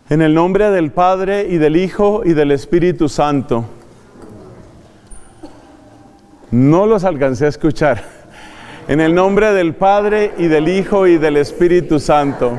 En el nombre del Padre, y del Hijo, y del Espíritu Santo. No los alcancé a escuchar. En el nombre del Padre, y del Hijo, y del Espíritu Santo.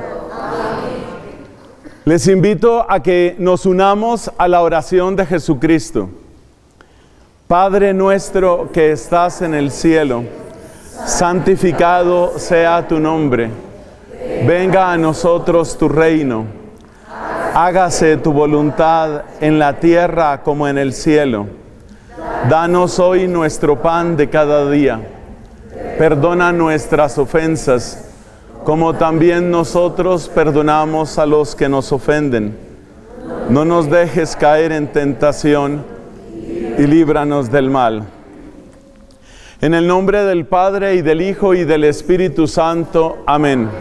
Les invito a que nos unamos a la oración de Jesucristo. Padre nuestro que estás en el cielo, santificado sea tu nombre. Venga a nosotros tu reino. Hágase tu voluntad en la tierra como en el cielo. Danos hoy nuestro pan de cada día. Perdona nuestras ofensas, como también nosotros perdonamos a los que nos ofenden. No nos dejes caer en tentación y líbranos del mal. En el nombre del Padre, y del Hijo, y del Espíritu Santo. Amén.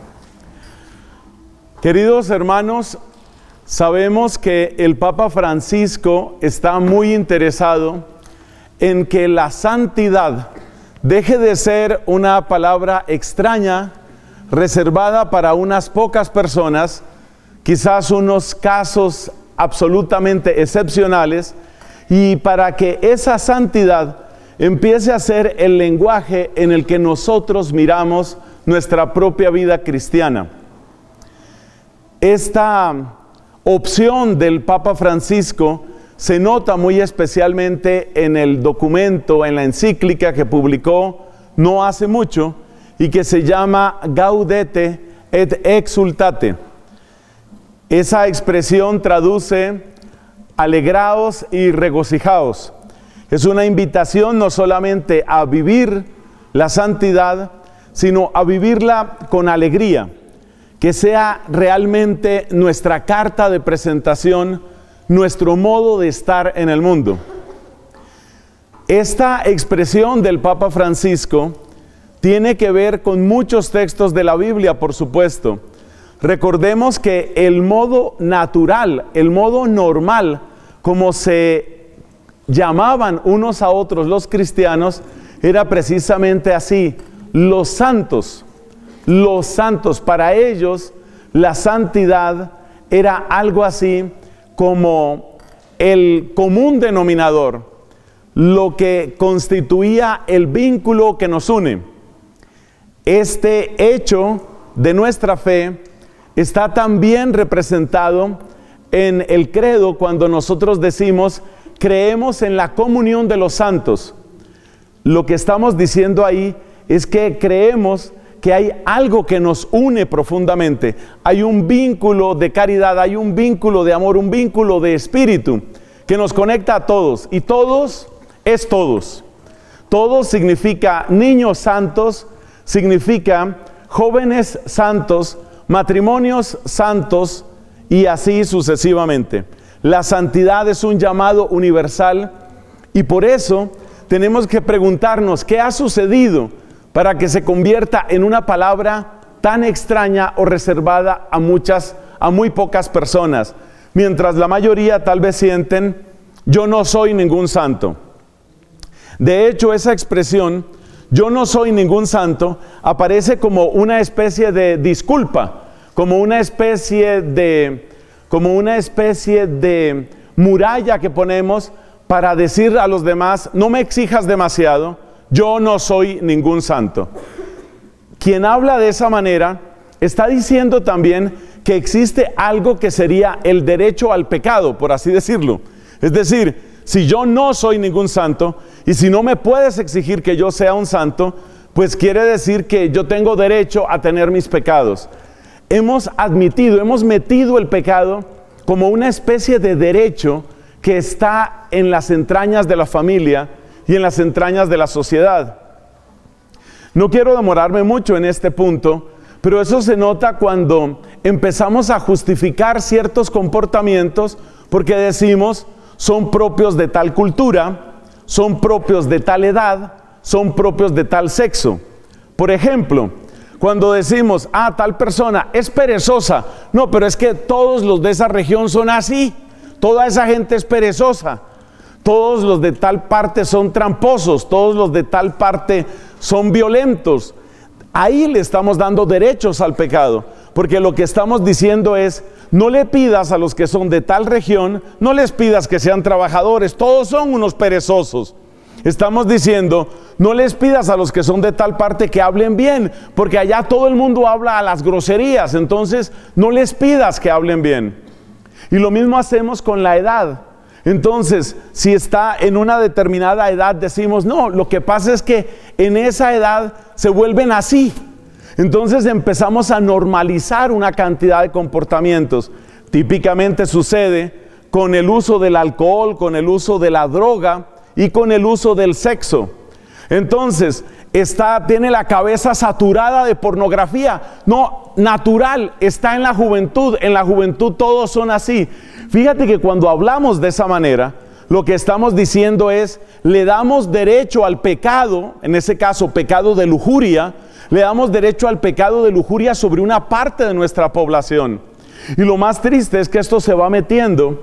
Queridos hermanos, sabemos que el Papa Francisco está muy interesado en que la santidad deje de ser una palabra extraña, reservada para unas pocas personas, quizás unos casos absolutamente excepcionales, y para que esa santidad empiece a ser el lenguaje en el que nosotros miramos nuestra propia vida cristiana. Esta opción del Papa Francisco se nota muy especialmente en el documento, en la encíclica que publicó no hace mucho y que se llama Gaudete et Exultate. Esa expresión traduce alegraos y regocijaos. Es una invitación no solamente a vivir la santidad, sino a vivirla con alegría. Que sea realmente nuestra carta de presentación, nuestro modo de estar en el mundo. Esta expresión del Papa Francisco tiene que ver con muchos textos de la Biblia, por supuesto. Recordemos que el modo natural, el modo normal, como se llamaban unos a otros los cristianos, era precisamente así: los santos. Los santos, para ellos la santidad era algo así como el común denominador, lo que constituía el vínculo que nos une. Este hecho de nuestra fe está también representado en el credo cuando nosotros decimos creemos en la comunión de los santos. Lo que estamos diciendo ahí es que creemos que hay algo que nos une profundamente. Hay un vínculo de caridad, hay un vínculo de amor, un vínculo de espíritu que nos conecta a todos. Y todos es todos. Todos significa niños santos, significa jóvenes santos, matrimonios santos y así sucesivamente. La santidad es un llamado universal y por eso tenemos que preguntarnos qué ha sucedido para que se convierta en una palabra tan extraña o reservada a muy pocas personas, mientras la mayoría tal vez sienten, yo no soy ningún santo. De hecho, esa expresión, yo no soy ningún santo, aparece como una especie de disculpa, como una especie de muralla que ponemos para decir a los demás, no me exijas demasiado, yo no soy ningún santo. Quien habla de esa manera está diciendo también que existe algo que sería el derecho al pecado, por así decirlo. Es decir, si yo no soy ningún santo y si no me puedes exigir que yo sea un santo, pues quiere decir que yo tengo derecho a tener mis pecados. Hemos metido el pecado como una especie de derecho que está en las entrañas de la familia y en las entrañas de la sociedad. No quiero demorarme mucho en este punto, pero eso se nota cuando empezamos a justificar ciertos comportamientos porque decimos, son propios de tal cultura, son propios de tal edad, son propios de tal sexo. Por ejemplo, cuando decimos, tal persona es perezosa, no, pero es que todos los de esa región son así, toda esa gente es perezosa. Todos los de tal parte son tramposos, todos los de tal parte son violentos. Ahí le estamos dando derechos al pecado, porque lo que estamos diciendo es, no le pidas a los que son de tal región, no les pidas que sean trabajadores, todos son unos perezosos. Estamos diciendo, no les pidas a los que son de tal parte que hablen bien, porque allá todo el mundo habla a las groserías, entonces no les pidas que hablen bien. Y lo mismo hacemos con la edad. Entonces, si está en una determinada edad, decimos, no, lo que pasa es que en esa edad se vuelven así. Entonces empezamos a normalizar una cantidad de comportamientos. Típicamente sucede con el uso del alcohol, con el uso de la droga y con el uso del sexo. Entonces, tiene la cabeza saturada de pornografía. No, natural, está en la juventud todos son así. Fíjate que cuando hablamos de esa manera, lo que estamos diciendo es, le damos derecho al pecado, en ese caso pecado de lujuria, le damos derecho al pecado de lujuria sobre una parte de nuestra población. Y lo más triste es que esto se va metiendo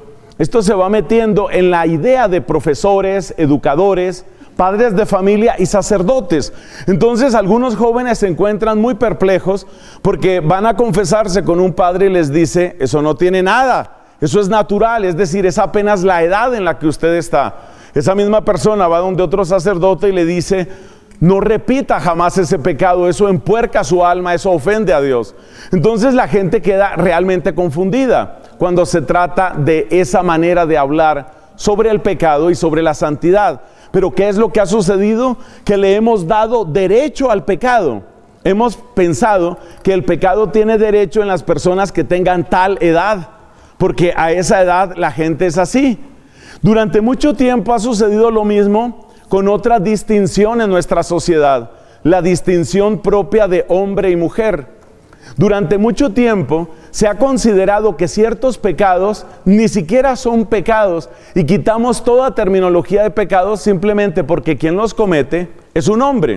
en la idea de profesores, educadores, padres de familia y sacerdotes. Entonces algunos jóvenes se encuentran muy perplejos porque van a confesarse con un padre y les dice, eso no tiene nada, eso es natural, es decir, es apenas la edad en la que usted está. Esa misma persona va donde otro sacerdote y le dice, no repita jamás ese pecado, eso empuerca su alma, eso ofende a Dios. Entonces la gente queda realmente confundida cuando se trata de esa manera de hablar sobre el pecado y sobre la santidad. Pero ¿qué es lo que ha sucedido? Que le hemos dado derecho al pecado. Hemos pensado que el pecado tiene derecho en las personas que tengan tal edad, porque a esa edad la gente es así. Durante mucho tiempo ha sucedido lo mismo con otra distinción en nuestra sociedad, la distinción propia de hombre y mujer. Durante mucho tiempo se ha considerado que ciertos pecados ni siquiera son pecados y quitamos toda terminología de pecados simplemente porque quien los comete es un hombre.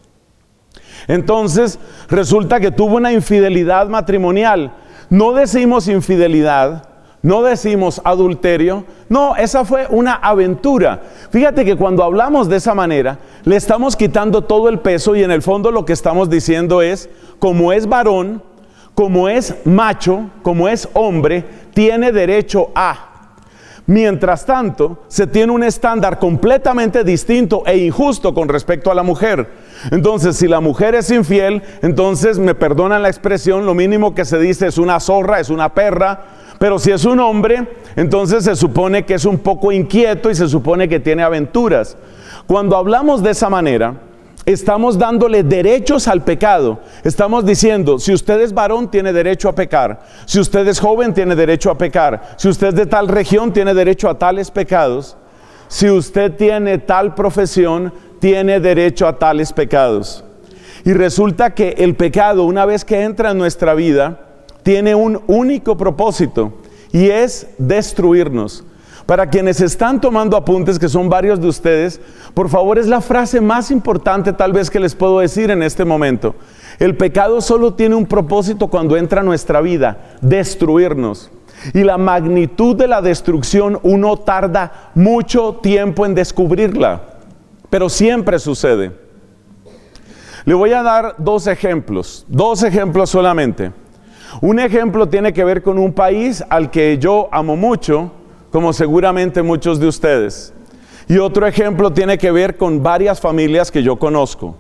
Entonces resulta que tuvo una infidelidad matrimonial. No decimos infidelidad, no decimos adulterio, no, esa fue una aventura. Fíjate que cuando hablamos de esa manera, le estamos quitando todo el peso y en el fondo lo que estamos diciendo es, como es varón, como es macho, como es hombre, tiene derecho a. Mientras tanto, se tiene un estándar completamente distinto e injusto con respecto a la mujer. Entonces, si la mujer es infiel, entonces, me perdonan la expresión, lo mínimo que se dice es una zorra, es una perra. Pero si es un hombre, entonces se supone que es un poco inquieto y se supone que tiene aventuras. Cuando hablamos de esa manera, estamos dándole derechos al pecado. Estamos diciendo, si usted es varón, tiene derecho a pecar. Si usted es joven, tiene derecho a pecar. Si usted es de tal región, tiene derecho a tales pecados. Si usted tiene tal profesión, tiene derecho a tales pecados. Y resulta que el pecado, una vez que entra en nuestra vida, tiene un único propósito y es destruirnos. Para quienes están tomando apuntes, que son varios de ustedes, por favor, es la frase más importante tal vez que les puedo decir en este momento. El pecado solo tiene un propósito cuando entra a nuestra vida, destruirnos. Y la magnitud de la destrucción uno tarda mucho tiempo en descubrirla, pero siempre sucede. Le voy a dar dos ejemplos solamente. Un ejemplo tiene que ver con un país al que yo amo mucho, como seguramente muchos de ustedes. Y otro ejemplo tiene que ver con varias familias que yo conozco.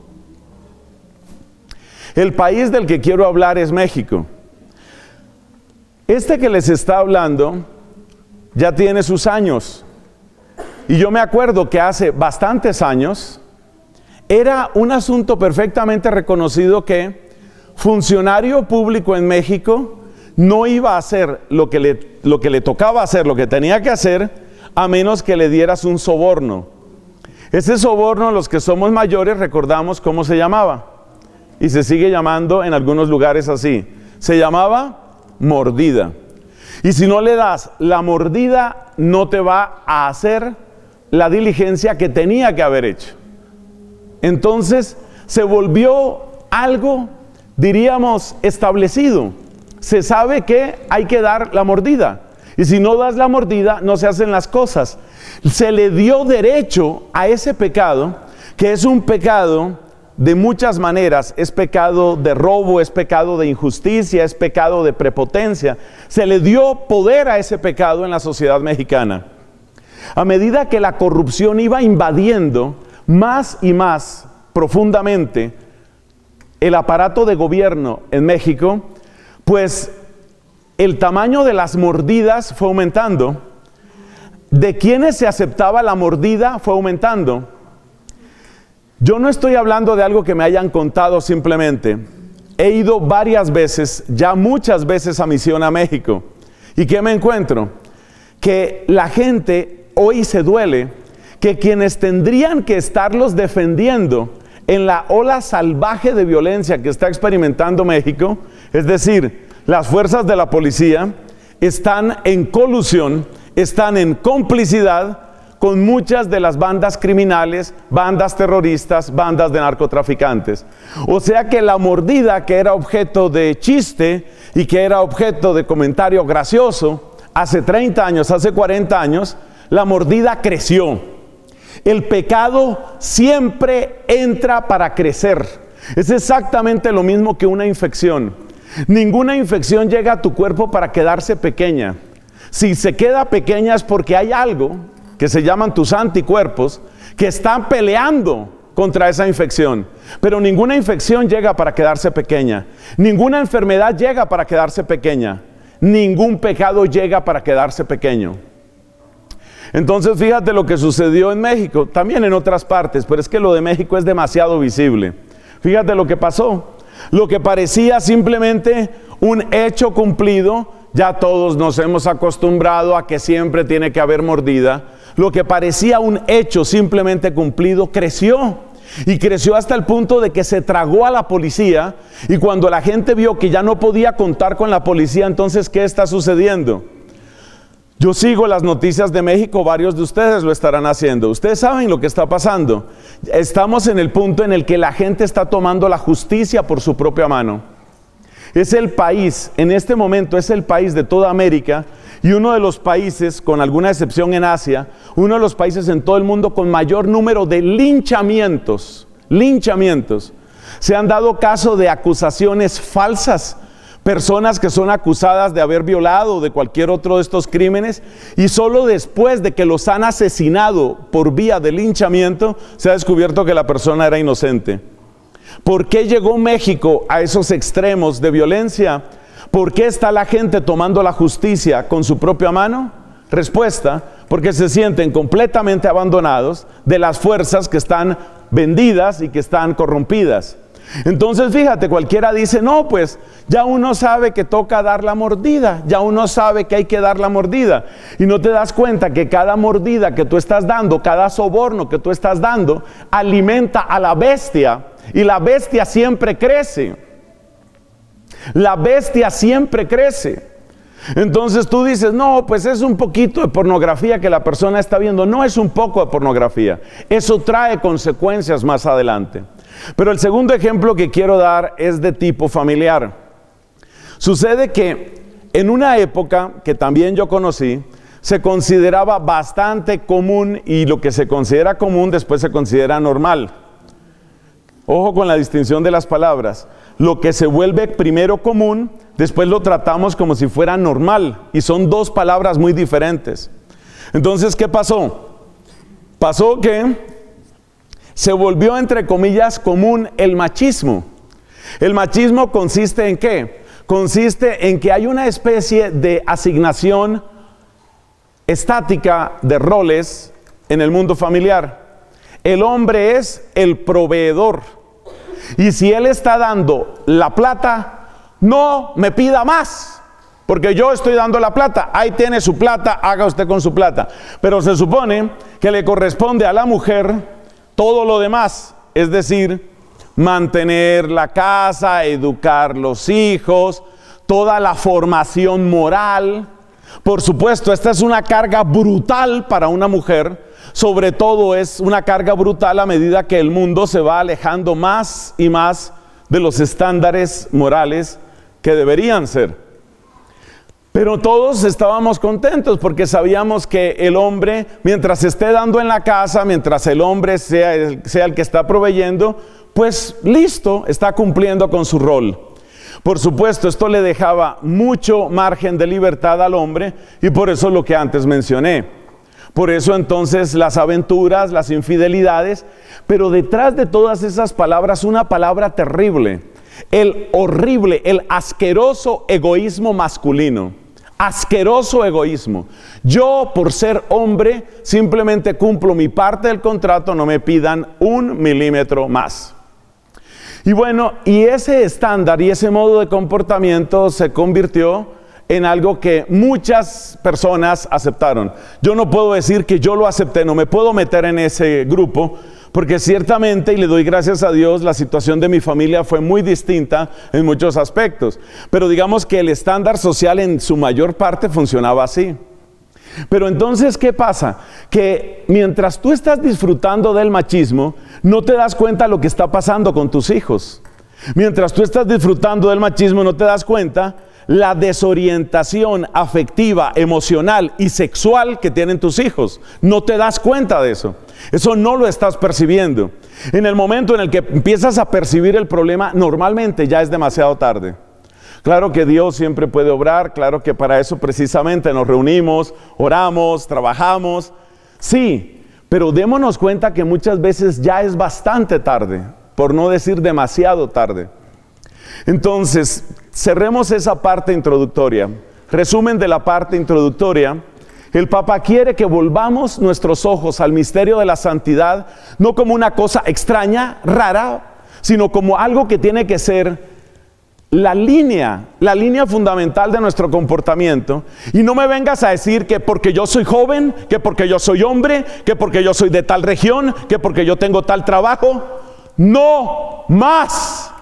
El país del que quiero hablar es México. Este que les está hablando ya tiene sus años. Y yo me acuerdo que hace bastantes años era un asunto perfectamente reconocido que funcionario público en México no iba a hacer lo que le tocaba hacer, lo que tenía que hacer, a menos que le dieras un soborno. Ese soborno, los que somos mayores recordamos cómo se llamaba, y se sigue llamando en algunos lugares así. Se llamaba mordida. Y si no le das la mordida, no te va a hacer la diligencia que tenía que haber hecho. Entonces se volvió algo, diríamos, establecido. Se sabe que hay que dar la mordida. Y si no das la mordida, no se hacen las cosas. Se le dio derecho a ese pecado, que es un pecado de muchas maneras, es pecado de robo, es pecado de injusticia, es pecado de prepotencia. Se le dio poder a ese pecado en la sociedad mexicana. A medida que la corrupción iba invadiendo más y más profundamente el aparato de gobierno en México, pues el tamaño de las mordidas fue aumentando. De quienes se aceptaba la mordida fue aumentando. Yo no estoy hablando de algo que me hayan contado simplemente. He ido varias veces, ya muchas veces a misión a México. ¿Y qué me encuentro? Que la gente hoy se duele que quienes tendrían que estarlos defendiendo en la ola salvaje de violencia que está experimentando México, es decir, las fuerzas de la policía, están en colusión, están en complicidad con muchas de las bandas criminales, bandas terroristas, bandas de narcotraficantes. O sea que la mordida, que era objeto de chiste y que era objeto de comentario gracioso, hace 30 años, hace 40 años, la mordida creció. El pecado siempre entra para crecer. Es exactamente lo mismo que una infección. Ninguna infección llega a tu cuerpo para quedarse pequeña. Si se queda pequeña es porque hay algo que se llaman tus anticuerpos, que están peleando contra esa infección. Pero ninguna infección llega para quedarse pequeña. Ninguna enfermedad llega para quedarse pequeña. Ningún pecado llega para quedarse pequeño. Entonces fíjate lo que sucedió en México, también en otras partes, pero es que lo de México es demasiado visible. Fíjate lo que pasó. Lo que parecía simplemente un hecho cumplido, ya todos nos hemos acostumbrado a que siempre tiene que haber mordida. Lo que parecía un hecho simplemente cumplido creció, y creció hasta el punto de que se tragó a la policía. Y cuando la gente vio que ya no podía contar con la policía, entonces ¿qué está sucediendo? Yo sigo las noticias de México, varios de ustedes lo estarán haciendo. Ustedes saben lo que está pasando. Estamos en el punto en el que la gente está tomando la justicia por su propia mano. Es el país, en este momento es el país de toda América, y uno de los países, con alguna excepción en Asia, uno de los países en todo el mundo con mayor número de linchamientos. Se han dado caso de acusaciones falsas, personas que son acusadas de haber violado o de cualquier otro de estos crímenes, y solo después de que los han asesinado por vía de linchamiento, se ha descubierto que la persona era inocente. ¿Por qué llegó México a esos extremos de violencia? ¿Por qué está la gente tomando la justicia con su propia mano? Respuesta: porque se sienten completamente abandonados de las fuerzas que están vendidas y que están corrompidas. Entonces fíjate, cualquiera dice, no, pues ya uno sabe que toca dar la mordida, ya uno sabe que hay que dar la mordida, y no te das cuenta que cada mordida que tú estás dando, cada soborno que tú estás dando, alimenta a la bestia, y la bestia siempre crece. La bestia siempre crece. Entonces tú dices, no, pues es un poquito de pornografía que la persona está viendo. No es un poco de pornografía, eso trae consecuencias más adelante. Pero el segundo ejemplo que quiero dar es de tipo familiar. Sucede que en una época que también yo conocí, se consideraba bastante común, y lo que se considera común después se considera normal. Ojo con la distinción de las palabras. Lo que se vuelve primero común, después lo tratamos como si fuera normal, y son dos palabras muy diferentes. Entonces, ¿qué pasó? Pasó que se volvió, entre comillas, común el machismo. El machismo consiste ¿en qué? Consiste en que hay una especie de asignación estática de roles en el mundo familiar. El hombre es el proveedor, y si él está dando la plata, no me pida más, porque yo estoy dando la plata. Ahí tiene su plata, haga usted con su plata. Pero se supone que le corresponde a la mujer todo lo demás, es decir, mantener la casa, educar los hijos, toda la formación moral. Por supuesto, esta es una carga brutal para una mujer. Sobre todo es una carga brutal a medida que el mundo se va alejando más y más de los estándares morales que deberían ser. Pero todos estábamos contentos porque sabíamos que el hombre, mientras esté dando en la casa, mientras el hombre sea el que está proveyendo, pues listo, está cumpliendo con su rol. Por supuesto, esto le dejaba mucho margen de libertad al hombre y por eso lo que antes mencioné. Por eso entonces las aventuras, las infidelidades, pero detrás de todas esas palabras una palabra terrible, el horrible, el asqueroso egoísmo masculino. Asqueroso egoísmo. Yo, por ser hombre, simplemente cumplo mi parte del contrato, no me pidan 1 milímetro más. Y bueno, y ese estándar y ese modo de comportamiento se convirtió en algo que muchas personas aceptaron. Yo no puedo decir que yo lo acepté, no me puedo meter en ese grupo, porque ciertamente, y le doy gracias a Dios, la situación de mi familia fue muy distinta en muchos aspectos. Pero digamos que el estándar social en su mayor parte funcionaba así. Pero entonces, ¿qué pasa? Que mientras tú estás disfrutando del machismo, no te das cuenta de lo que está pasando con tus hijos. Mientras tú estás disfrutando del machismo, no te das cuenta la desorientación afectiva, emocional y sexual que tienen tus hijos. No te das cuenta de eso. Eso no lo estás percibiendo. En el momento en el que empiezas a percibir el problema, normalmente ya es demasiado tarde. Claro que Dios siempre puede obrar, claro que para eso precisamente nos reunimos, oramos, trabajamos. Sí, pero démonos cuenta que muchas veces ya es bastante tarde, por no decir demasiado tarde. Entonces, cerremos esa parte introductoria. Resumen de la parte introductoria. El Papa quiere que volvamos nuestros ojos al misterio de la santidad, no como una cosa extraña, rara, sino como algo que tiene que ser la línea fundamental de nuestro comportamiento. Y no me vengas a decir que porque yo soy joven, que porque yo soy hombre, que porque yo soy de tal región, que porque yo tengo tal trabajo. No más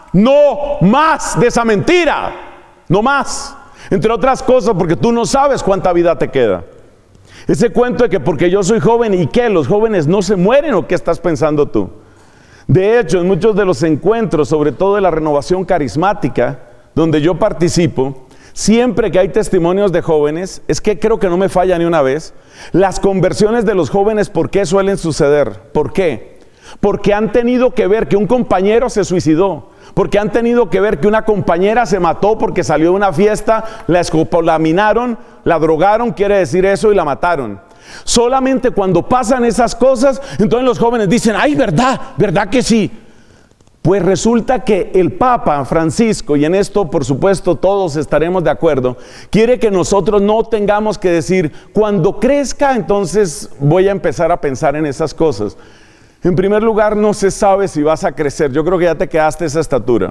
de esa mentira, no más. Entre otras cosas porque tú no sabes cuánta vida te queda. Ese cuento de que porque yo soy joven y que los jóvenes no se mueren, ¿o qué estás pensando tú? De hecho, en muchos de los encuentros, sobre todo de la renovación carismática, donde yo participo, siempre que hay testimonios de jóvenes, es que creo que no me falla ni una vez, las conversiones de los jóvenes, ¿por qué suelen suceder? ¿Por qué? Porque han tenido que ver que un compañero se suicidó, porque han tenido que ver que una compañera se mató porque salió de una fiesta, la escopolaminaron, la drogaron, quiere decir eso, y la mataron. Solamente cuando pasan esas cosas, entonces los jóvenes dicen, ¡ay, verdad que sí! Pues resulta que el Papa Francisco, y en esto por supuesto todos estaremos de acuerdo, quiere que nosotros no tengamos que decir, cuando crezca entonces voy a empezar a pensar en esas cosas. En primer lugar, no se sabe si vas a crecer. Yo creo que ya te quedaste esa estatura.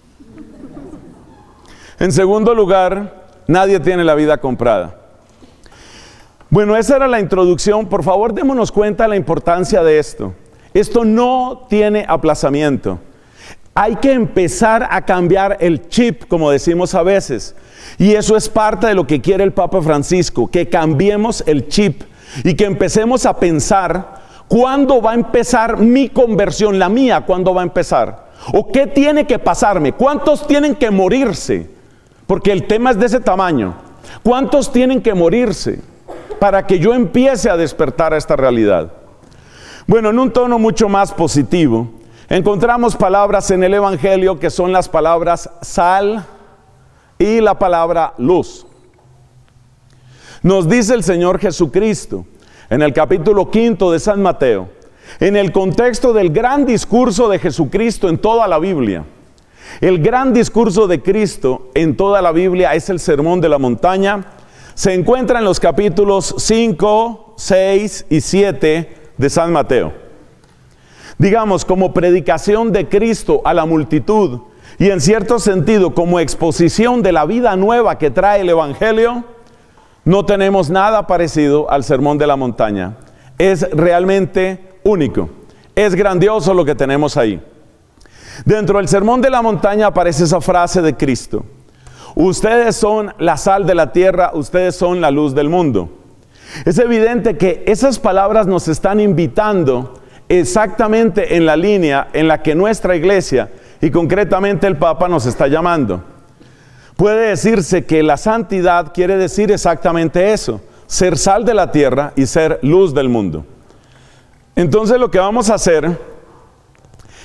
En segundo lugar, nadie tiene la vida comprada. Bueno, esa era la introducción. Por favor, démonos cuenta de la importancia de esto. Esto no tiene aplazamiento. Hay que empezar a cambiar el chip, como decimos a veces. Y eso es parte de lo que quiere el Papa Francisco, que cambiemos el chip y que empecemos a pensar, ¿cuándo va a empezar mi conversión, la mía? ¿Cuándo va a empezar? ¿O qué tiene que pasarme? ¿Cuántos tienen que morirse? Porque el tema es de ese tamaño. ¿Cuántos tienen que morirse para que yo empiece a despertar a esta realidad? Bueno, en un tono mucho más positivo, encontramos palabras en el Evangelio que son las palabras sal y la palabra luz. Nos dice el Señor Jesucristo en el capítulo 5 de San Mateo, en el contexto del gran discurso de Jesucristo en toda la Biblia. El gran discurso de Cristo en toda la Biblia es el Sermón de la Montaña. Se encuentra en los capítulos 5, 6 y 7 de San Mateo. Digamos, como predicación de Cristo a la multitud y en cierto sentido como exposición de la vida nueva que trae el Evangelio, no tenemos nada parecido al Sermón de la Montaña. Es realmente único. Es grandioso lo que tenemos ahí. Dentro del Sermón de la Montaña aparece esa frase de Cristo: ustedes son la sal de la tierra, ustedes son la luz del mundo. Es evidente que esas palabras nos están invitando exactamente en la línea en la que nuestra iglesia y concretamente el Papa nos está llamando. Puede decirse que la santidad quiere decir exactamente eso: ser sal de la tierra y ser luz del mundo. Entonces lo que vamos a hacer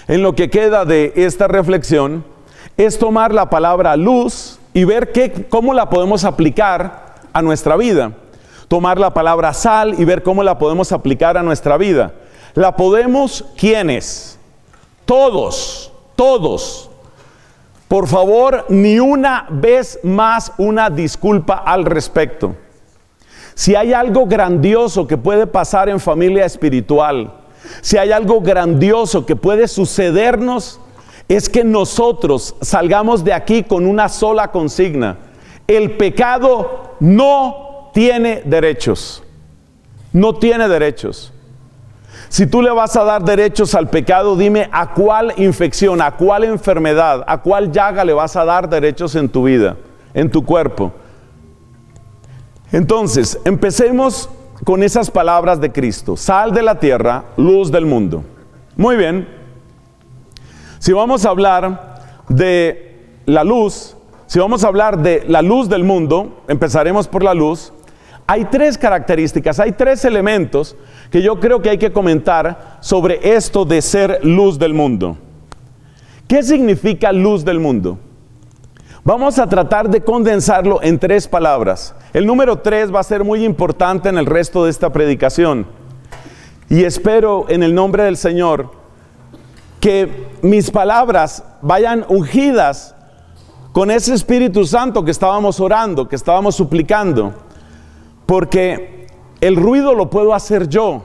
en lo que queda de esta reflexión es tomar la palabra luz y ver cómo la podemos aplicar a nuestra vida. Tomar la palabra sal y ver cómo la podemos aplicar a nuestra vida. ¿La podemos quiénes? Todos, todos. Por favor, ni una vez más una disculpa al respecto. Si hay algo grandioso que puede pasar en familia espiritual, si hay algo grandioso que puede sucedernos, es que nosotros salgamos de aquí con una sola consigna: el pecado no tiene derechos. No tiene derechos. Si tú le vas a dar derechos al pecado, dime a cuál infección, a cuál enfermedad, a cuál llaga le vas a dar derechos en tu vida, en tu cuerpo. Entonces, empecemos con esas palabras de Cristo: sal de la tierra, luz del mundo. Muy bien. Si vamos a hablar de la luz, si vamos a hablar de la luz del mundo, empezaremos por la luz. Hay tres características, hay tres elementos que yo creo que hay que comentar sobre esto de ser luz del mundo. ¿Qué significa luz del mundo? Vamos a tratar de condensarlo en tres palabras. El número 3 va a ser muy importante en el resto de esta predicación. Y espero en el nombre del Señor que mis palabras vayan ungidas con ese Espíritu Santo que estábamos orando, que estábamos suplicando. Porque el ruido lo puedo hacer yo,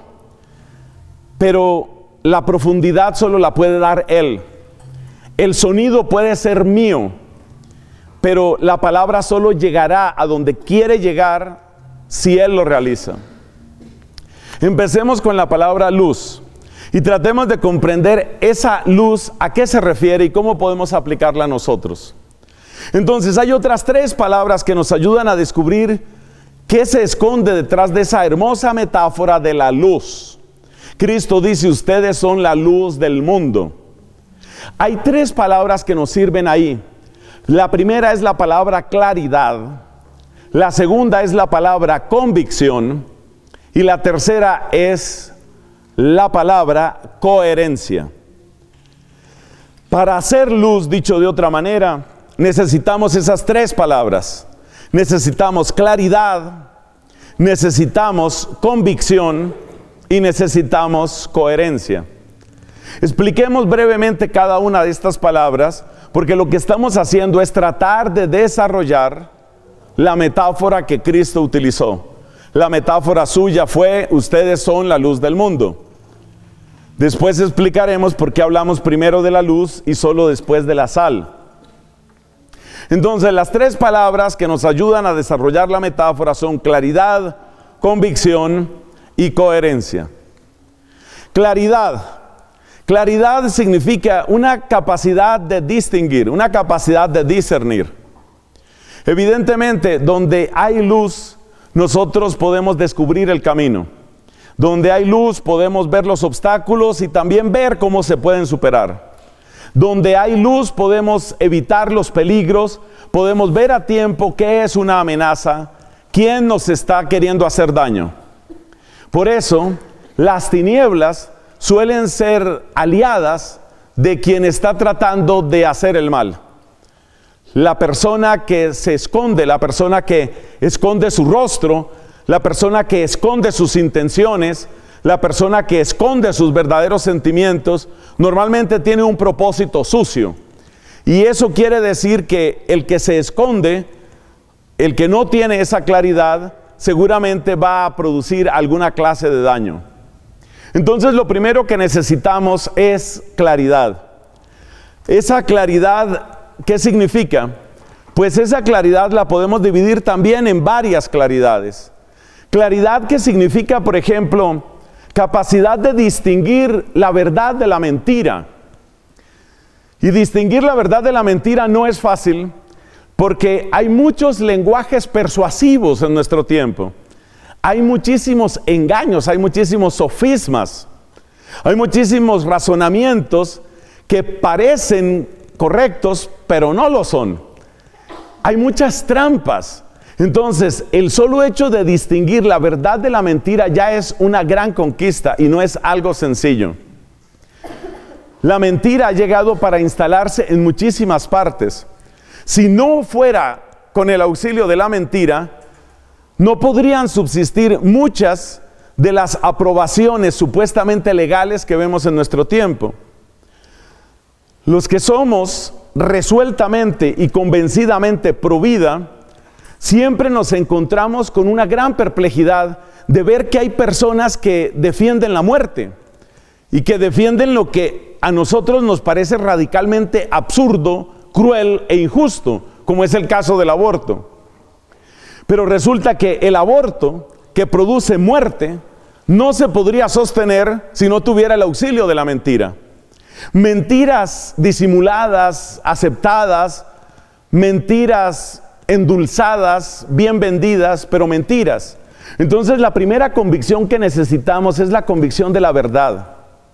pero la profundidad solo la puede dar Él. El sonido puede ser mío, pero la palabra solo llegará a donde quiere llegar si Él lo realiza. Empecemos con la palabra luz y tratemos de comprender esa luz, a qué se refiere y cómo podemos aplicarla a nosotros. Entonces hay otras tres palabras que nos ayudan a descubrir ¿qué se esconde detrás de esa hermosa metáfora de la luz? Cristo dice: ustedes son la luz del mundo. Hay tres palabras que nos sirven ahí. La primera es la palabra claridad. La segunda es la palabra convicción. Y la tercera es la palabra coherencia. Para hacer luz, dicho de otra manera, necesitamos esas tres palabras. Necesitamos claridad, necesitamos convicción y necesitamos coherencia. Expliquemos brevemente cada una de estas palabras, porque lo que estamos haciendo es tratar de desarrollar la metáfora que Cristo utilizó. La metáfora suya fue: ustedes son la luz del mundo. Después explicaremos por qué hablamos primero de la luz y solo después de la sal. Entonces, las tres palabras que nos ayudan a desarrollar la metáfora son claridad, convicción y coherencia. Claridad. Claridad significa una capacidad de distinguir, una capacidad de discernir. Evidentemente, donde hay luz, nosotros podemos descubrir el camino. Donde hay luz, podemos ver los obstáculos y también ver cómo se pueden superar. Donde hay luz podemos evitar los peligros, podemos ver a tiempo qué es una amenaza, quién nos está queriendo hacer daño. Por eso, las tinieblas suelen ser aliadas de quien está tratando de hacer el mal. La persona que se esconde, la persona que esconde su rostro, la persona que esconde sus intenciones, la persona que esconde sus verdaderos sentimientos, normalmente tiene un propósito sucio. Y eso quiere decir que el que se esconde, el que no tiene esa claridad, seguramente va a producir alguna clase de daño. Entonces, lo primero que necesitamos es claridad. Esa claridad, ¿qué significa? Pues esa claridad la podemos dividir también en varias claridades. Claridad que significa, por ejemplo, capacidad de distinguir la verdad de la mentira. Y distinguir la verdad de la mentira no es fácil, porque hay muchos lenguajes persuasivos en nuestro tiempo. Hay muchísimos engaños, hay muchísimos sofismas, hay muchísimos razonamientos que parecen correctos, pero no lo son. Hay muchas trampas. Entonces, el solo hecho de distinguir la verdad de la mentira ya es una gran conquista y no es algo sencillo. La mentira ha llegado para instalarse en muchísimas partes. Si no fuera con el auxilio de la mentira, no podrían subsistir muchas de las aprobaciones supuestamente legales que vemos en nuestro tiempo. Los que somos resueltamente y convencidamente pro vida, siempre nos encontramos con una gran perplejidad de ver que hay personas que defienden la muerte y que defienden lo que a nosotros nos parece radicalmente absurdo, cruel e injusto, como es el caso del aborto. Pero resulta que el aborto, que produce muerte, no se podría sostener si no tuviera el auxilio de la mentira. Mentiras disimuladas, aceptadas, mentiras endulzadas, bien vendidas, pero mentiras. Entonces la primera convicción que necesitamos es la convicción de la verdad.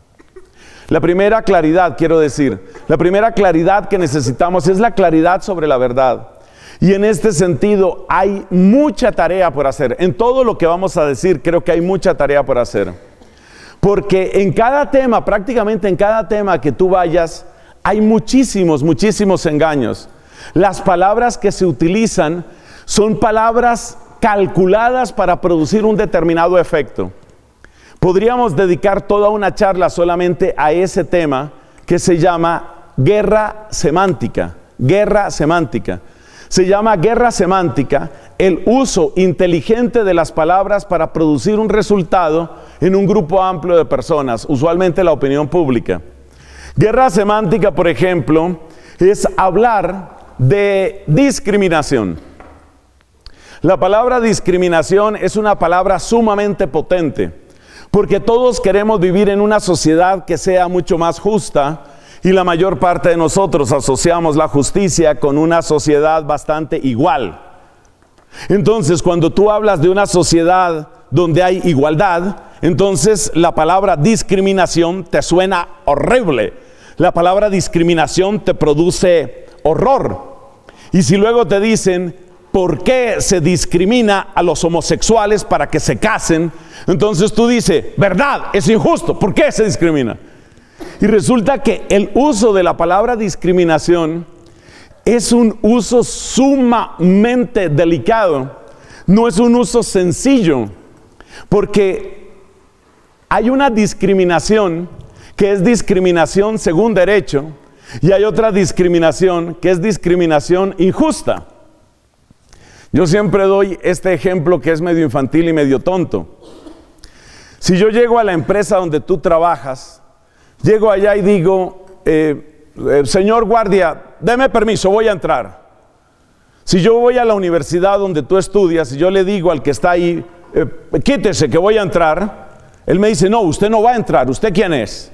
La primera claridad, quiero decir, la primera claridad que necesitamos es la claridad sobre la verdad. Y en este sentido hay mucha tarea por hacer. En todo lo que vamos a decir, creo que hay mucha tarea por hacer. Porque en cada tema, prácticamente en cada tema que tú vayas, hay muchísimos engaños. Las palabras que se utilizan son palabras calculadas para producir un determinado efecto. Podríamos dedicar toda una charla solamente a ese tema que se llama guerra semántica. Guerra semántica. Se llama guerra semántica el uso inteligente de las palabras para producir un resultado en un grupo amplio de personas, usualmente la opinión pública. Guerra semántica, por ejemplo, es hablar de discriminación. La palabra discriminación es una palabra sumamente potente, porque todos queremos vivir en una sociedad que sea mucho más justa, y la mayor parte de nosotros asociamos la justicia con una sociedad bastante igual. Entonces, cuando tú hablas de una sociedad donde hay igualdad, entonces la palabra discriminación te suena horrible. La palabra discriminación te produce horror. Y si luego te dicen, ¿por qué se discrimina a los homosexuales para que se casen? Entonces tú dices, verdad, es injusto, ¿por qué se discrimina? Y resulta que el uso de la palabra discriminación es un uso sumamente delicado. No es un uso sencillo, porque hay una discriminación que es discriminación según derecho, y hay otra discriminación que es discriminación injusta. Yo siempre doy este ejemplo que es medio infantil y medio tonto. Si yo llego a la empresa donde tú trabajas, llego allá y digo, señor guardia, deme permiso, voy a entrar. Si yo voy a la universidad donde tú estudias y yo le digo al que está ahí, quítese que voy a entrar, él me dice, no, usted no va a entrar, ¿usted quién es?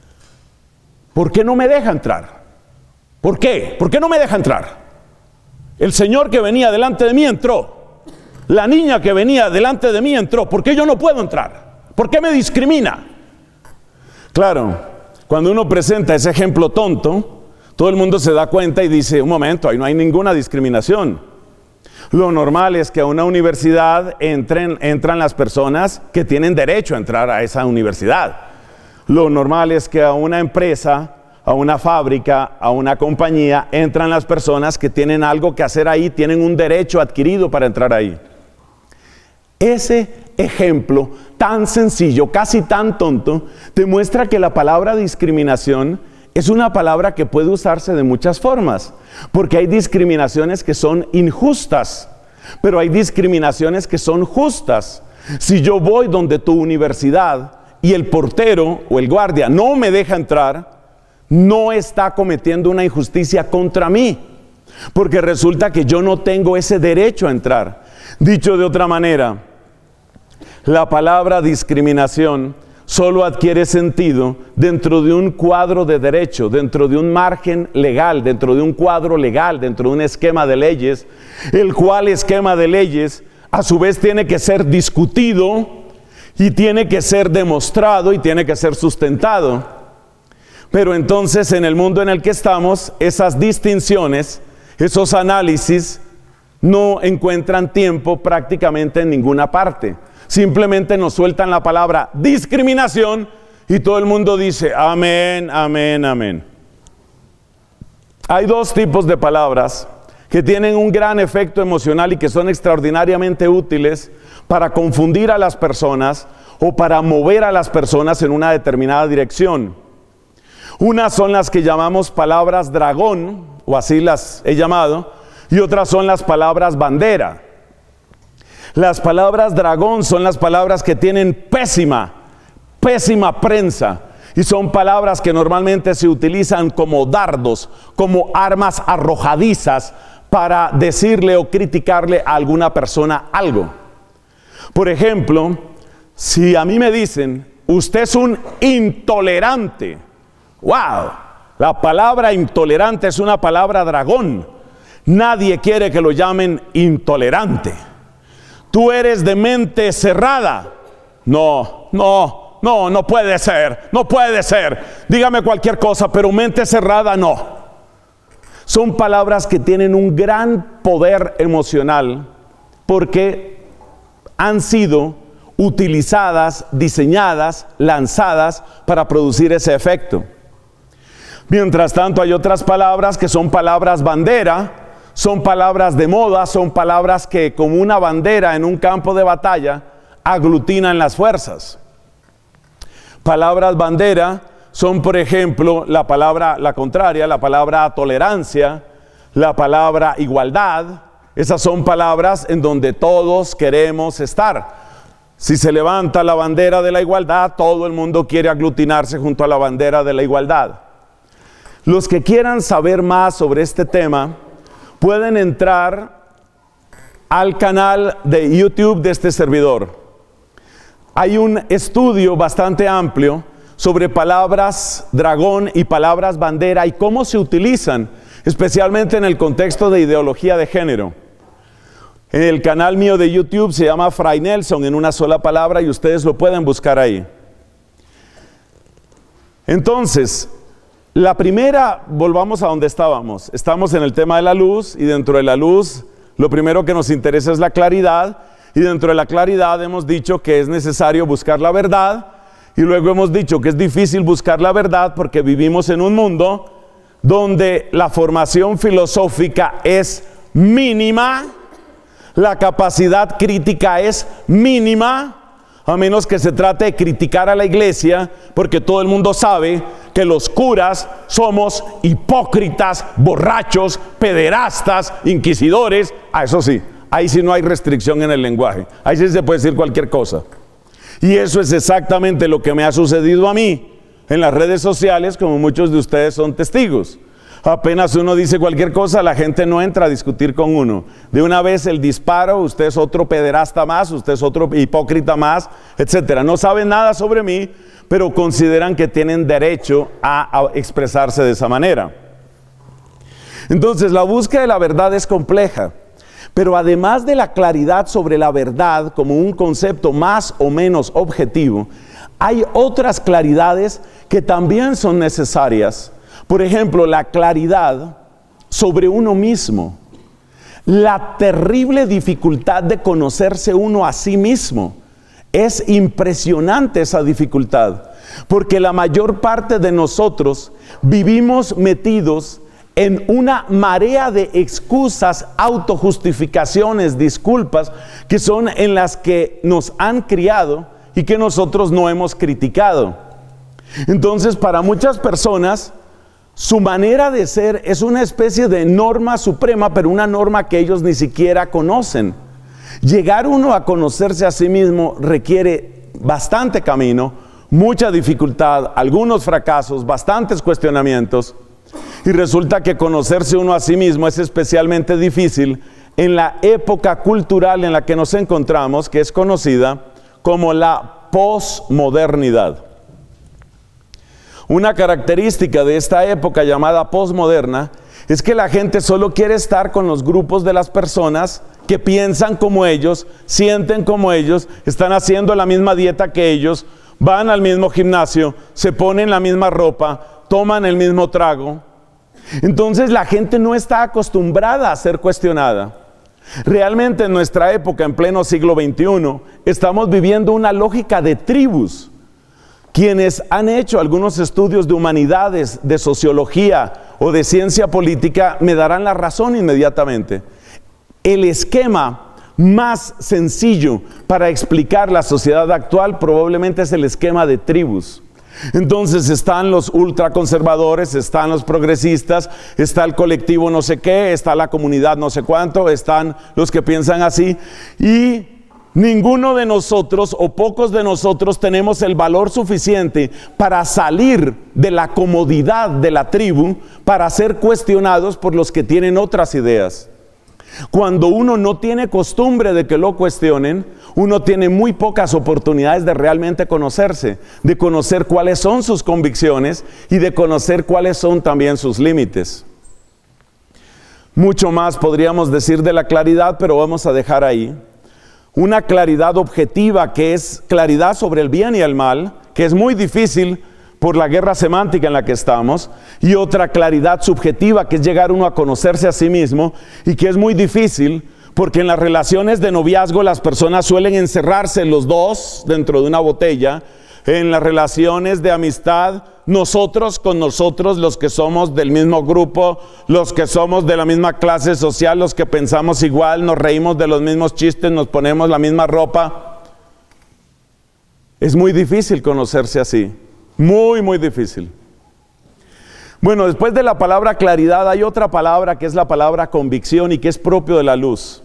¿Por qué no me deja entrar? ¿Por qué? ¿Por qué no me deja entrar? El señor que venía delante de mí entró. La niña que venía delante de mí entró. ¿Por qué yo no puedo entrar? ¿Por qué me discrimina? Claro, cuando uno presenta ese ejemplo tonto, todo el mundo se da cuenta y dice, un momento, ahí no hay ninguna discriminación. Lo normal es que a una universidad entran las personas que tienen derecho a entrar a esa universidad. Lo normal es que a una empresa, a una fábrica, a una compañía, entran las personas que tienen algo que hacer ahí, tienen un derecho adquirido para entrar ahí. Ese ejemplo tan sencillo, casi tan tonto, te muestra que la palabra discriminación es una palabra que puede usarse de muchas formas, porque hay discriminaciones que son injustas, pero hay discriminaciones que son justas. Si yo voy donde tu universidad y el portero o el guardia no me deja entrar, no está cometiendo una injusticia contra mí, porque resulta que yo no tengo ese derecho a entrar. Dicho de otra manera, la palabra discriminación solo adquiere sentido dentro de un cuadro de derecho, dentro de un margen legal, dentro de un cuadro legal, dentro de un esquema de leyes, el cual esquema de leyes a su vez tiene que ser discutido y tiene que ser demostrado y tiene que ser sustentado. Pero entonces en el mundo en el que estamos, esas distinciones, esos análisis no encuentran tiempo prácticamente en ninguna parte. Simplemente nos sueltan la palabra discriminación y todo el mundo dice amén, amén, amén. Hay dos tipos de palabras que tienen un gran efecto emocional y que son extraordinariamente útiles para confundir a las personas o para mover a las personas en una determinada dirección. Unas son las que llamamos palabras dragón, o así las he llamado, y otras son las palabras bandera. Las palabras dragón son las palabras que tienen pésima prensa, y son palabras que normalmente se utilizan como dardos, como armas arrojadizas para decirle o criticarle a alguna persona algo. Por ejemplo, si a mí me dicen, usted es un intolerante, ¡wow! La palabra intolerante es una palabra dragón. Nadie quiere que lo llamen intolerante. Tú eres de mente cerrada. No puede ser, no puede ser. Dígame cualquier cosa, pero mente cerrada no. Son palabras que tienen un gran poder emocional porque han sido utilizadas, diseñadas, lanzadas para producir ese efecto. Mientras tanto, hay otras palabras que son palabras bandera, son palabras de moda, son palabras que como una bandera en un campo de batalla aglutinan las fuerzas. Palabras bandera son, por ejemplo, la contraria, la palabra tolerancia, la palabra igualdad. Esas son palabras en donde todos queremos estar. Si se levanta la bandera de la igualdad, todo el mundo quiere aglutinarse junto a la bandera de la igualdad. Los que quieran saber más sobre este tema, pueden entrar al canal de YouTube de este servidor. Hay un estudio bastante amplio sobre palabras dragón y palabras bandera y cómo se utilizan, especialmente en el contexto de ideología de género. El canal mío de YouTube se llama Fray Nelson en una sola palabra y ustedes lo pueden buscar ahí. Entonces, la primera, volvamos a donde estábamos. Estamos en el tema de la luz y dentro de la luz lo primero que nos interesa es la claridad y dentro de la claridad hemos dicho que es necesario buscar la verdad y luego hemos dicho que es difícil buscar la verdad porque vivimos en un mundo donde la formación filosófica es mínima, la capacidad crítica es mínima, a menos que se trate de criticar a la iglesia, porque todo el mundo sabe que los curas somos hipócritas, borrachos, pederastas, inquisidores. Eso sí, ahí sí no hay restricción en el lenguaje, ahí sí se puede decir cualquier cosa. Y eso es exactamente lo que me ha sucedido a mí en las redes sociales, como muchos de ustedes son testigos. Apenas uno dice cualquier cosa, la gente no entra a discutir con uno. De una vez el disparo, usted es otro pederasta más, usted es otro hipócrita más, etcétera. No saben nada sobre mí, pero consideran que tienen derecho a expresarse de esa manera. Entonces, la búsqueda de la verdad es compleja, pero además de la claridad sobre la verdad como un concepto más o menos objetivo, hay otras claridades que también son necesarias. Por ejemplo, la claridad sobre uno mismo, la terrible dificultad de conocerse uno a sí mismo. Es impresionante esa dificultad, porque la mayor parte de nosotros vivimos metidos en una marea de excusas, autojustificaciones, disculpas, que son en las que nos han criado y que nosotros no hemos criticado. Entonces, para muchas personas, su manera de ser es una especie de norma suprema, pero una norma que ellos ni siquiera conocen. Llegar uno a conocerse a sí mismo requiere bastante camino, mucha dificultad, algunos fracasos, bastantes cuestionamientos. Y resulta que conocerse uno a sí mismo es especialmente difícil en la época cultural en la que nos encontramos, que es conocida como la posmodernidad. Una característica de esta época llamada posmoderna es que la gente solo quiere estar con los grupos de las personas que piensan como ellos, sienten como ellos, están haciendo la misma dieta que ellos, van al mismo gimnasio, se ponen la misma ropa, toman el mismo trago. Entonces la gente no está acostumbrada a ser cuestionada. Realmente en nuestra época, en pleno siglo XXI, estamos viviendo una lógica de tribus. Quienes han hecho algunos estudios de humanidades, de sociología o de ciencia política me darán la razón inmediatamente. El esquema más sencillo para explicar la sociedad actual probablemente es el esquema de tribus. Entonces están los ultraconservadores, están los progresistas, está el colectivo no sé qué, está la comunidad no sé cuánto, están los que piensan así, y ninguno de nosotros o pocos de nosotros tenemos el valor suficiente para salir de la comodidad de la tribu para ser cuestionados por los que tienen otras ideas. Cuando uno no tiene costumbre de que lo cuestionen, uno tiene muy pocas oportunidades de realmente conocerse, de conocer cuáles son sus convicciones y de conocer cuáles son también sus límites. Mucho más podríamos decir de la claridad, pero vamos a dejar ahí. Una claridad objetiva que es claridad sobre el bien y el mal, que es muy difícil por la guerra semántica en la que estamos, y otra claridad subjetiva que es llegar uno a conocerse a sí mismo y que es muy difícil porque en las relaciones de noviazgo las personas suelen encerrarse los dos dentro de una botella. En las relaciones de amistad, nosotros con nosotros, los que somos del mismo grupo, los que somos de la misma clase social, los que pensamos igual, nos reímos de los mismos chistes, nos ponemos la misma ropa. Es muy difícil conocerse así. Muy, muy difícil. Bueno, después de la palabra claridad hay otra palabra que es la palabra convicción y que es propio de la luz.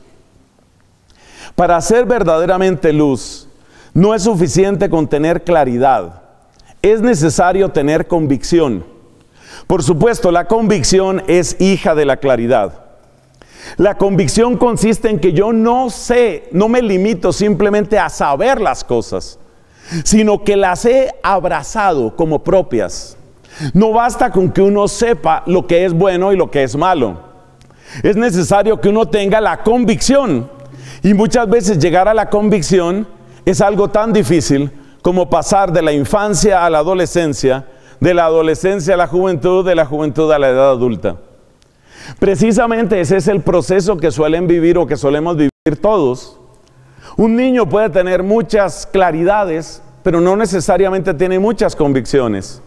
Para ser verdaderamente luz, no es suficiente con tener claridad. Es necesario tener convicción. Por supuesto, la convicción es hija de la claridad. La convicción consiste en que yo no me limito simplemente a saber las cosas, sino que las he abrazado como propias. No basta con que uno sepa lo que es bueno y lo que es malo. Es necesario que uno tenga la convicción. Y muchas veces llegar a la convicción es algo tan difícil como pasar de la infancia a la adolescencia, de la adolescencia a la juventud, de la juventud a la edad adulta. Precisamente ese es el proceso que suelen vivir o que solemos vivir todos. Un niño puede tener muchas claridades, pero no necesariamente tiene muchas convicciones.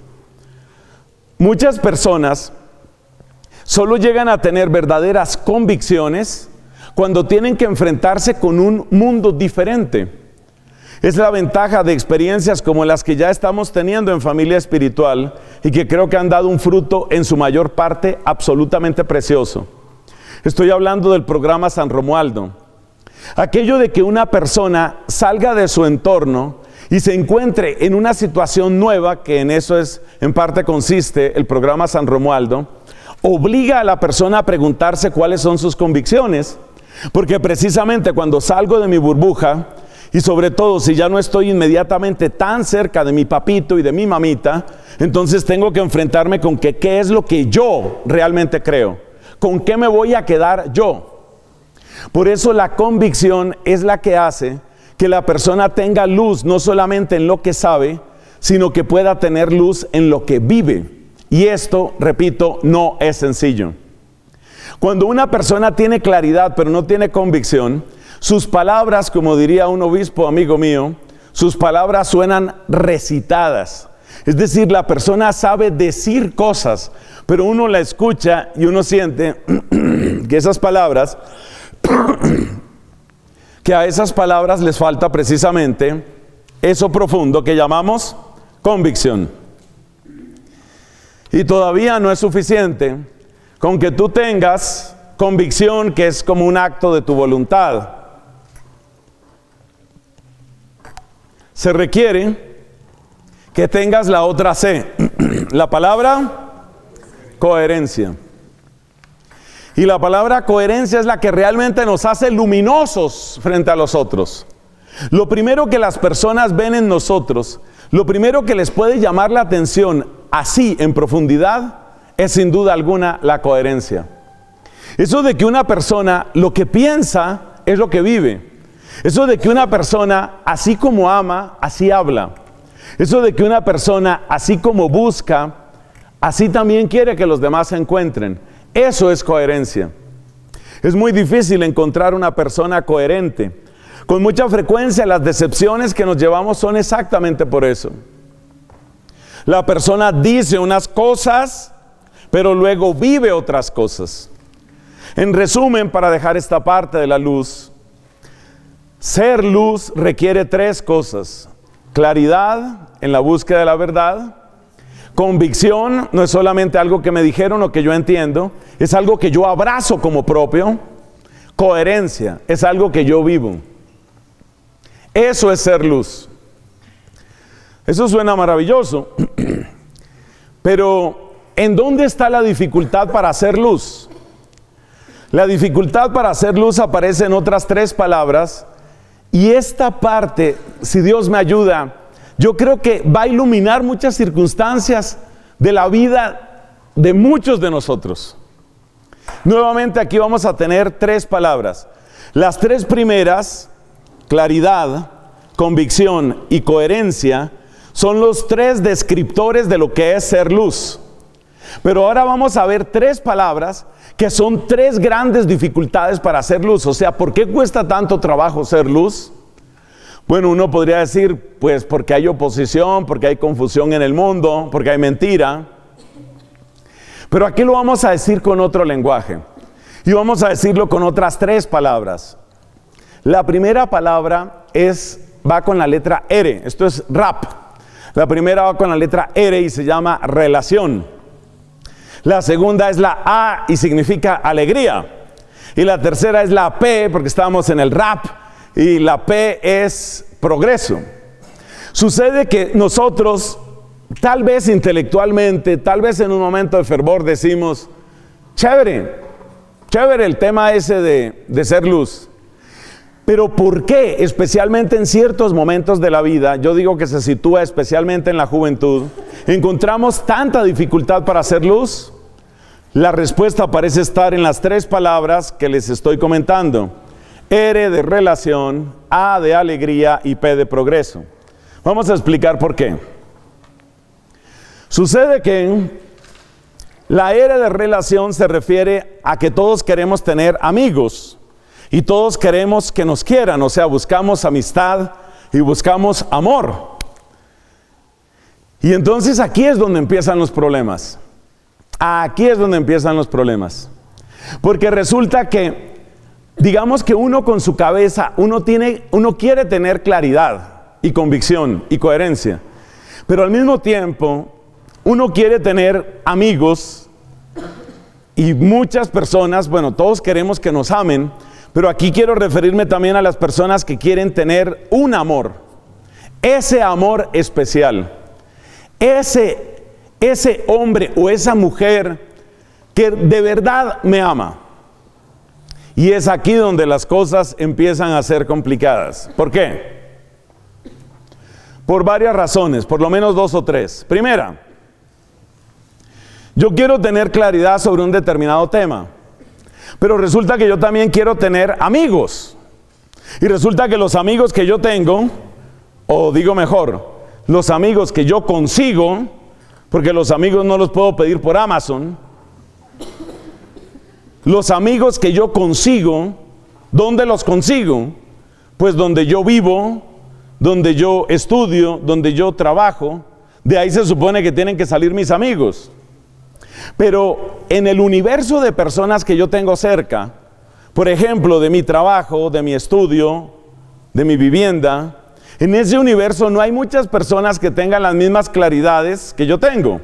Muchas personas solo llegan a tener verdaderas convicciones cuando tienen que enfrentarse con un mundo diferente. Es la ventaja de experiencias como las que ya estamos teniendo en Familia Espiritual y que creo que han dado un fruto en su mayor parte absolutamente precioso. Estoy hablando del programa San Romualdo. Aquello de que una persona salga de su entorno y se encuentre en una situación nueva, que en eso en parte consiste el programa San Romualdo, obliga a la persona a preguntarse cuáles son sus convicciones, porque precisamente cuando salgo de mi burbuja, y sobre todo si ya no estoy inmediatamente tan cerca de mi papito y de mi mamita, entonces tengo que enfrentarme con qué es lo que yo realmente creo, con qué me voy a quedar yo. Por eso la convicción es la que hace que la persona tenga luz no solamente en lo que sabe, sino que pueda tener luz en lo que vive. Y esto, repito, no es sencillo. Cuando una persona tiene claridad pero no tiene convicción, sus palabras, como diría un obispo amigo mío, sus palabras suenan recitadas. Es decir, la persona sabe decir cosas, pero uno la escucha y uno siente que esas palabras, que a esas palabras les falta precisamente eso profundo que llamamos convicción. Y todavía no es suficiente con que tú tengas convicción, que es como un acto de tu voluntad. Se requiere que tengas la otra C, la palabra coherencia. Y la palabra coherencia es la que realmente nos hace luminosos frente a los otros. Lo primero que las personas ven en nosotros, lo primero que les puede llamar la atención así en profundidad, es sin duda alguna la coherencia. Eso de que una persona lo que piensa es lo que vive. Eso de que una persona así como ama, así habla. Eso de que una persona así como busca, así también quiere que los demás se encuentren. Eso es coherencia. Es muy difícil encontrar una persona coherente. Con mucha frecuencia las decepciones que nos llevamos son exactamente por eso. La persona dice unas cosas, pero luego vive otras cosas. En resumen, para dejar esta parte de la luz, ser luz requiere tres cosas: claridad en la búsqueda de la verdad, convicción, no es solamente algo que me dijeron o que yo entiendo, es algo que yo abrazo como propio, coherencia, es algo que yo vivo. Eso es ser luz. Eso suena maravilloso, pero ¿en dónde está la dificultad para hacer luz? La dificultad para hacer luz aparece en otras tres palabras, y esta parte, si Dios me ayuda, yo creo que va a iluminar muchas circunstancias de la vida de muchos de nosotros. Nuevamente aquí vamos a tener tres palabras. Las tres primeras, claridad, convicción y coherencia, son los tres descriptores de lo que es ser luz. Pero ahora vamos a ver tres palabras que son tres grandes dificultades para hacer luz. O sea, ¿por qué cuesta tanto trabajo ser luz? Bueno, uno podría decir, pues porque hay oposición, porque hay confusión en el mundo, porque hay mentira. Pero aquí lo vamos a decir con otro lenguaje. Y vamos a decirlo con otras tres palabras. La primera palabra va con la letra R. Esto es rap. La primera va con la letra R y se llama relación. La segunda es la A y significa alegría. Y la tercera es la P, porque estamos en el rap, y la P es progreso. Sucede que nosotros, tal vez intelectualmente, tal vez en un momento de fervor decimos, chévere el tema ese de ser luz. Pero ¿por qué? Especialmente en ciertos momentos de la vida, yo digo que se sitúa especialmente en la juventud, encontramos tanta dificultad para hacer luz. La respuesta parece estar en las tres palabras que les estoy comentando: R de relación, A de alegría y P de progreso. Vamos a explicar por qué. Sucede que la R de relación se refiere a que todos queremos tener amigos. Y todos queremos que nos quieran, o sea, buscamos amistad y buscamos amor. Y entonces aquí es donde empiezan los problemas. Aquí es donde empiezan los problemas. Porque resulta que, digamos que uno con su cabeza, uno quiere tener claridad y convicción y coherencia. Pero al mismo tiempo, uno quiere tener amigos y muchas personas, bueno, todos queremos que nos amen. Pero aquí quiero referirme también a las personas que quieren tener un amor, ese amor especial, ese hombre o esa mujer que de verdad me ama. Y es aquí donde las cosas empiezan a ser complicadas. ¿Por qué? Por varias razones, por lo menos dos o tres. Primera, yo quiero tener claridad sobre un determinado tema. Pero resulta que yo también quiero tener amigos. Y resulta que los amigos que yo tengo, o digo mejor, los amigos que yo consigo, porque los amigos no los puedo pedir por Amazon. Los amigos que yo consigo, ¿dónde los consigo? Pues donde yo vivo, donde yo estudio, donde yo trabajo. De ahí se supone que tienen que salir mis amigos. Pero en el universo de personas que yo tengo cerca, por ejemplo, de mi trabajo, de mi estudio, de mi vivienda, en ese universo no hay muchas personas que tengan las mismas claridades que yo tengo,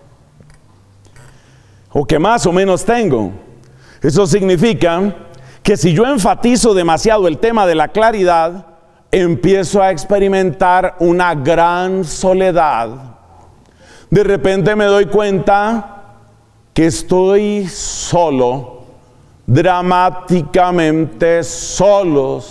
o que más o menos tengo. Eso significa que si yo enfatizo demasiado el tema de la claridad, empiezo a experimentar una gran soledad. De repente me doy cuenta que estoy solo, dramáticamente solo.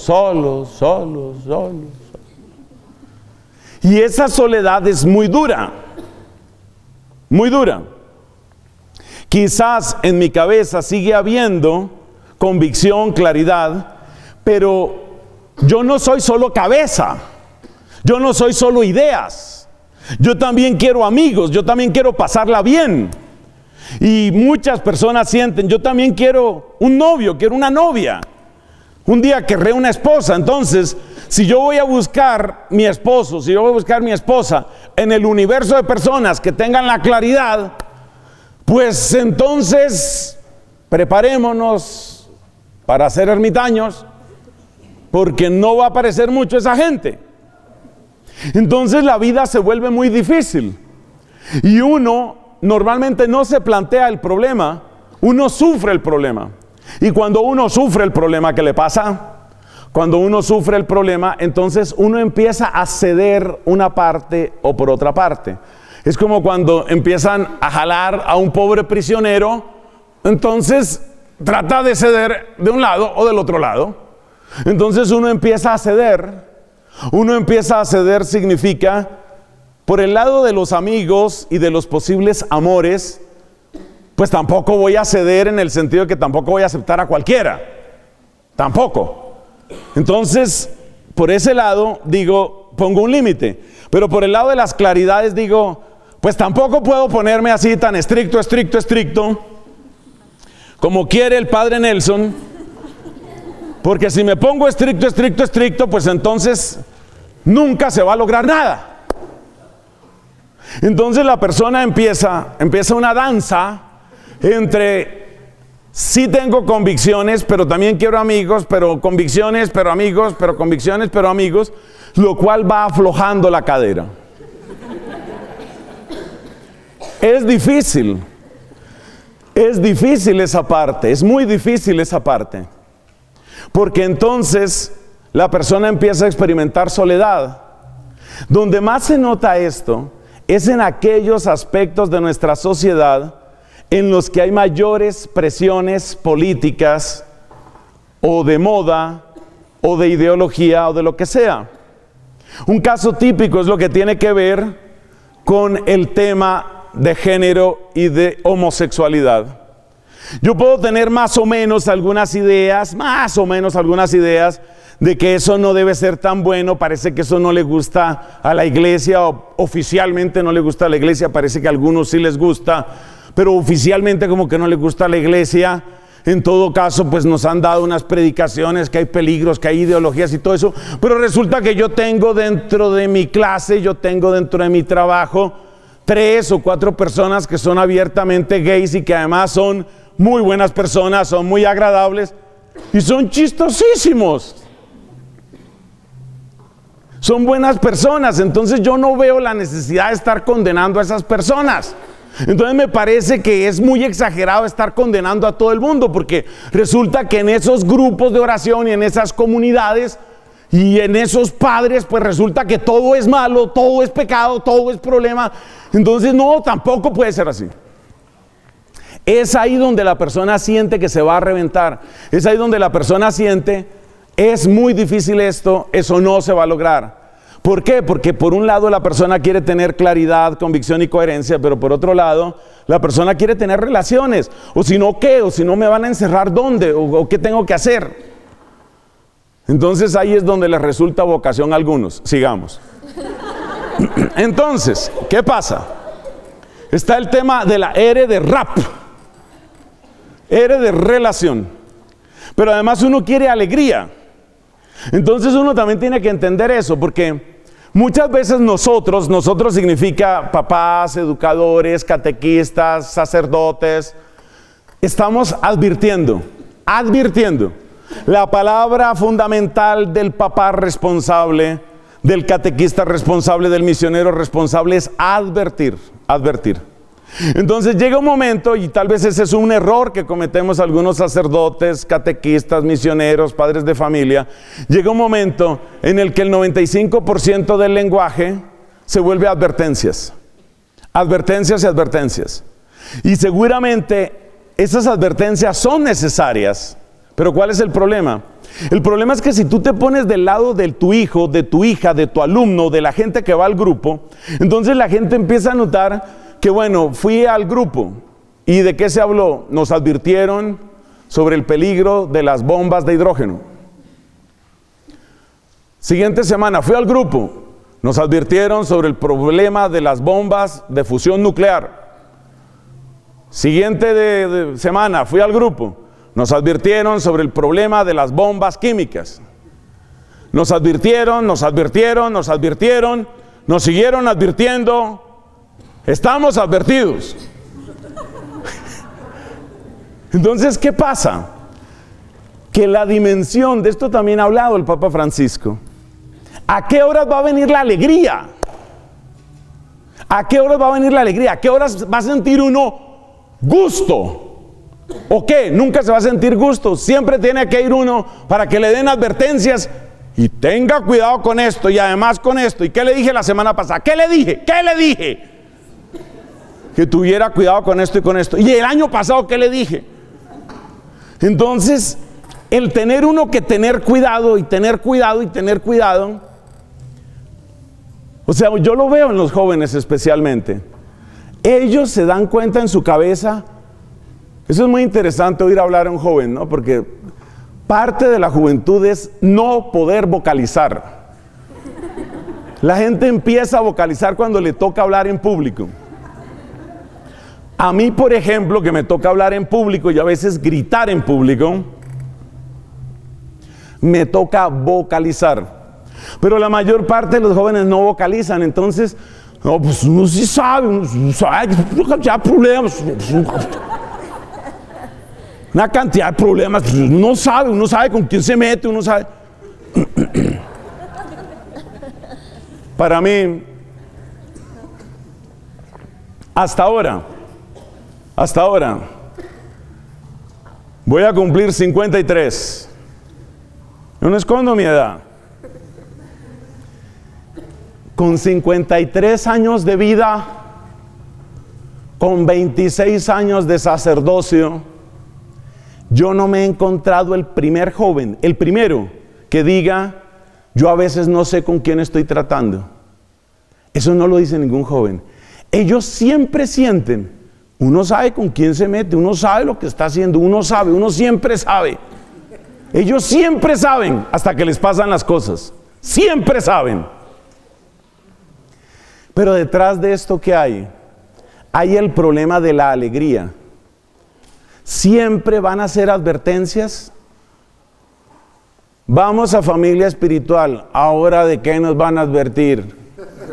Y esa soledad es muy dura, muy dura. Quizás en mi cabeza sigue habiendo convicción, claridad, pero yo no soy solo cabeza, yo no soy solo ideas, yo también quiero amigos, yo también quiero pasarla bien. Y muchas personas sienten, yo también quiero un novio, quiero una novia. Un día querré una esposa. Entonces, si yo voy a buscar mi esposo, si yo voy a buscar mi esposa, en el universo de personas que tengan la claridad, pues entonces preparémonos para ser ermitaños, porque no va a aparecer mucho esa gente. Entonces la vida se vuelve muy difícil y uno normalmente no se plantea el problema, uno sufre el problema. Y cuando uno sufre el problema, ¿qué le pasa? Cuando uno sufre el problema, entonces uno empieza a ceder una parte o por otra parte. Es como cuando empiezan a jalar a un pobre prisionero, entonces trata de ceder de un lado o del otro lado. Entonces uno empieza a ceder. Uno empieza a ceder significa, por el lado de los amigos y de los posibles amores, pues tampoco voy a ceder en el sentido de que tampoco voy a aceptar a cualquiera. Tampoco. Entonces, por ese lado, digo, pongo un límite. Pero por el lado de las claridades, digo, pues tampoco puedo ponerme así tan estricto, como quiere el padre Nelson. Porque si me pongo estricto, pues entonces nunca se va a lograr nada. Entonces la persona empieza una danza entre sí tengo convicciones, pero también quiero amigos, pero convicciones, pero amigos, pero convicciones, pero amigos, lo cual va aflojando la cadera. Es difícil esa parte, es muy difícil esa parte. Porque entonces la persona empieza a experimentar soledad. Donde más se nota esto es en aquellos aspectos de nuestra sociedad en los que hay mayores presiones políticas o de moda o de ideología o de lo que sea. Un caso típico es lo que tiene que ver con el tema de género y de homosexualidad. Yo puedo tener más o menos algunas ideas de que eso no debe ser tan bueno. Parece que eso no le gusta a la iglesia, o oficialmente no le gusta a la iglesia, parece que a algunos sí les gusta, pero oficialmente como que no le gusta a la iglesia. En todo caso, pues nos han dado unas predicaciones que hay peligros, que hay ideologías y todo eso, pero resulta que yo tengo dentro de mi clase, yo tengo dentro de mi trabajo 3 o 4 personas que son abiertamente gays y que además son muy buenas personas, son muy agradables y son chistosísimos. Son buenas personas, entonces yo no veo la necesidad de estar condenando a esas personas. Entonces me parece que es muy exagerado estar condenando a todo el mundo, porque resulta que en esos grupos de oración y en esas comunidades y en esos padres, pues resulta que todo es malo, todo es pecado, todo es problema. Entonces no, tampoco puede ser así. Es ahí donde la persona siente que se va a reventar. Es ahí donde la persona siente, es muy difícil esto, eso no se va a lograr. ¿Por qué? Porque por un lado la persona quiere tener claridad, convicción y coherencia, pero por otro lado la persona quiere tener relaciones. O si no, ¿qué? O si no, ¿me van a encerrar dónde? ¿O qué tengo que hacer? Entonces ahí es donde les resulta vocación a algunos. Sigamos. Entonces, ¿qué pasa? Está el tema de la R de rap. R de relación. Pero además uno quiere alegría. Entonces uno también tiene que entender eso, porque muchas veces nosotros significa papás, educadores, catequistas, sacerdotes, estamos advirtiendo. La palabra fundamental del papá responsable, del catequista responsable, del misionero responsable es advertir. Entonces llega un momento, y tal vez ese es un error que cometemos algunos sacerdotes, catequistas, misioneros, padres de familia. Llega un momento en el que el 95% del lenguaje se vuelve advertencias. Advertencias. Y seguramente esas advertencias son necesarias. Pero ¿cuál es el problema? El problema es que si tú te pones del lado de tu hijo, de tu hija, de tu alumno, de la gente que va al grupo, entonces la gente empieza a notar que bueno, fui al grupo, ¿y de qué se habló? Nos advirtieron sobre el peligro de las bombas de hidrógeno. Siguiente semana, fui al grupo, nos advirtieron sobre el problema de las bombas de fusión nuclear. Siguiente semana, fui al grupo, nos advirtieron sobre el problema de las bombas químicas. Nos advirtieron, nos siguieron advirtiendo, estamos advertidos. Entonces, ¿qué pasa? Que la dimensión, de esto también ha hablado el Papa Francisco, ¿a qué horas va a venir la alegría? ¿A qué horas va a venir la alegría? ¿A qué horas va a sentir uno gusto? ¿O qué? Nunca se va a sentir gusto. Siempre tiene que ir uno para que le den advertencias y tenga cuidado con esto y además con esto. ¿Y qué le dije la semana pasada? ¿Qué le dije? ¿Qué le dije? Que tuviera cuidado con esto y con esto. ¿Y el año pasado qué le dije? Entonces, el tener uno que tener cuidado y tener cuidado y tener cuidado, o sea, yo lo veo en los jóvenes especialmente. Ellos se dan cuenta en su cabeza. Eso es muy interesante oír hablar a un joven, ¿no? Porque parte de la juventud es no poder vocalizar. La gente empieza a vocalizar cuando le toca hablar en público. A mí, por ejemplo, que me toca hablar en público y a veces gritar en público, me toca vocalizar. Pero la mayor parte de los jóvenes no vocalizan. Entonces, no, pues uno sí sabe, ya problemas, una cantidad de problemas, uno sabe con quién se mete, uno sabe. Para mí, hasta ahora, voy a cumplir 53. Yo no escondo mi edad. Con 53 años de vida, con 26 años de sacerdocio, yo no me he encontrado el primer joven, el primero que diga, yo a veces no sé con quién estoy tratando. Eso no lo dice ningún joven. Ellos siempre sienten, uno sabe con quién se mete, uno sabe lo que está haciendo, uno siempre sabe. Ellos siempre saben hasta que les pasan las cosas. Siempre saben. Pero detrás de esto, ¿qué hay? Hay el problema de la alegría. Siempre van a ser advertencias. Vamos a familia espiritual. ¿Ahora de qué nos van a advertir?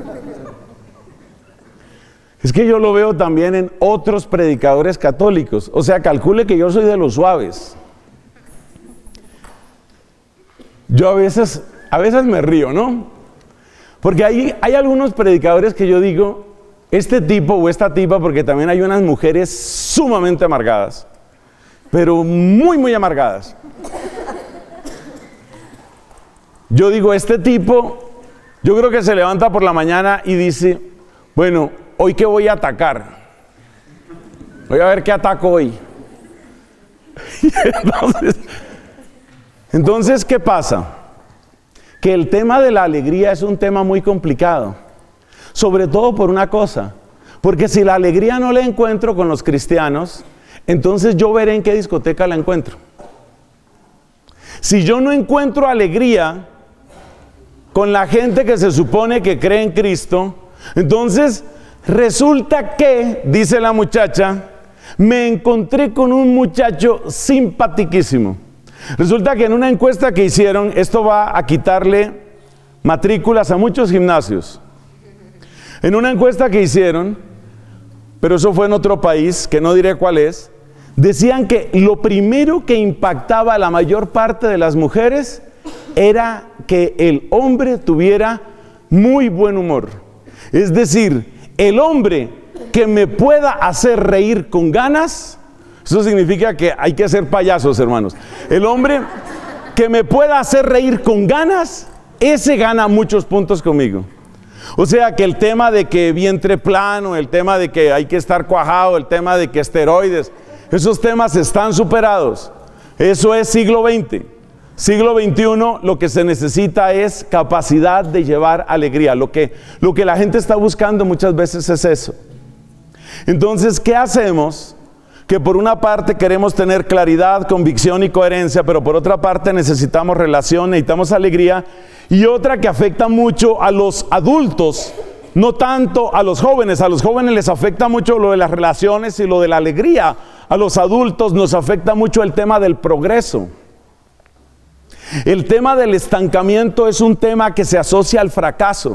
Es que yo lo veo también en otros predicadores católicos. O sea, calcule que yo soy de los suaves. Yo a veces me río, ¿no? Porque hay algunos predicadores que yo digo, este tipo o esta tipa, porque también hay unas mujeres sumamente amargadas, pero muy, muy amargadas. Yo digo, este tipo, yo creo que se levanta por la mañana y dice, bueno, ¿hoy qué voy a atacar? Voy a ver qué ataco hoy. Entonces, ¿qué pasa? Que el tema de la alegría es un tema muy complicado. Sobre todo por una cosa. Porque si la alegría no la encuentro con los cristianos, entonces yo veré en qué discoteca la encuentro. Si yo no encuentro alegría con la gente que se supone que cree en Cristo, entonces resulta que, dice la muchacha, me encontré con un muchacho simpatiquísimo. Resulta que en una encuesta que hicieron, esto va a quitarle matrículas a muchos gimnasios. En una encuesta que hicieron, pero eso fue en otro país, que no diré cuál es, decían que lo primero que impactaba a la mayor parte de las mujeres era que el hombre tuviera muy buen humor. Es decir, el hombre que me pueda hacer reír con ganas. Eso significa que hay que ser payasos, hermanos. El hombre que me pueda hacer reír con ganas, ese gana muchos puntos conmigo. O sea que el tema de que vientre plano, el tema de que hay que estar cuajado, el tema de que esteroides, esos temas están superados. Eso es siglo XX. Siglo XXI, lo que se necesita es capacidad de llevar alegría. Lo que la gente está buscando muchas veces es eso. Entonces, ¿qué hacemos? Que por una parte queremos tener claridad, convicción y coherencia, pero por otra parte necesitamos relación, necesitamos alegría, y otra que afecta mucho a los adultos, no tanto a los jóvenes les afecta mucho lo de las relaciones y lo de la alegría, a los adultos nos afecta mucho el tema del progreso. El tema del estancamiento es un tema que se asocia al fracaso.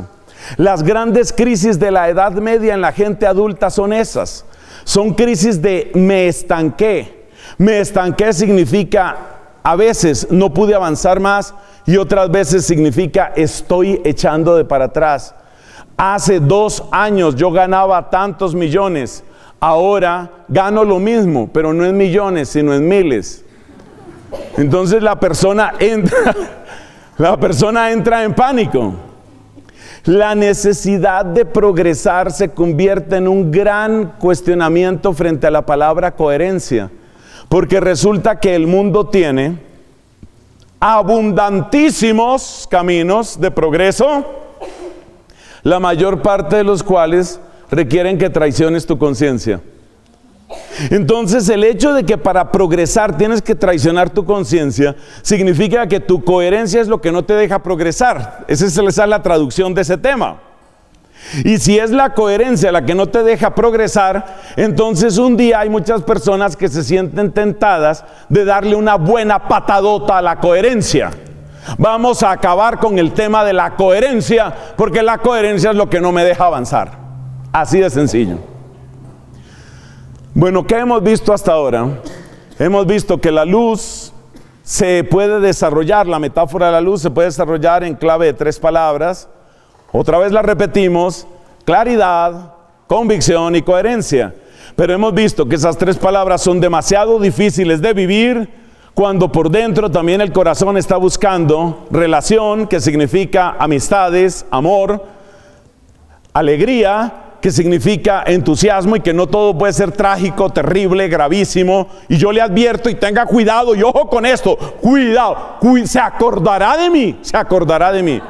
Las grandes crisis de la edad media en la gente adulta son esas. Son crisis de me estanqué. Me estanqué significa a veces no pude avanzar más y otras veces significa estoy echando de para atrás. Hace 2 años yo ganaba tantos millones, ahora gano lo mismo, pero no en millones, sino en miles. Entonces la persona entra en pánico. La necesidad de progresar se convierte en un gran cuestionamiento frente a la palabra coherencia, porque resulta que el mundo tiene abundantísimos caminos de progreso, la mayor parte de los cuales requieren que traiciones tu conciencia. Entonces el hecho de que para progresar tienes que traicionar tu conciencia significa que tu coherencia es lo que no te deja progresar. Esa es la traducción de ese tema. Y si es la coherencia la que no te deja progresar, entonces un día hay muchas personas que se sienten tentadas de darle una buena patadota a la coherencia. Vamos a acabar con el tema de la coherencia, porque la coherencia es lo que no me deja avanzar. Así de sencillo. Bueno, ¿qué hemos visto hasta ahora? Hemos visto que la luz se puede desarrollar, la metáfora de la luz se puede desarrollar en clave de 3 palabras. Otra vez la repetimos: claridad, convicción y coherencia. Pero hemos visto que esas 3 palabras son demasiado difíciles de vivir cuando por dentro también el corazón está buscando relación, que significa amistades, amor, alegría, que significa entusiasmo, y que no todo puede ser trágico, terrible, gravísimo. Y yo le advierto, y tenga cuidado y ojo con esto, cuidado, se acordará de mí, se acordará de mí.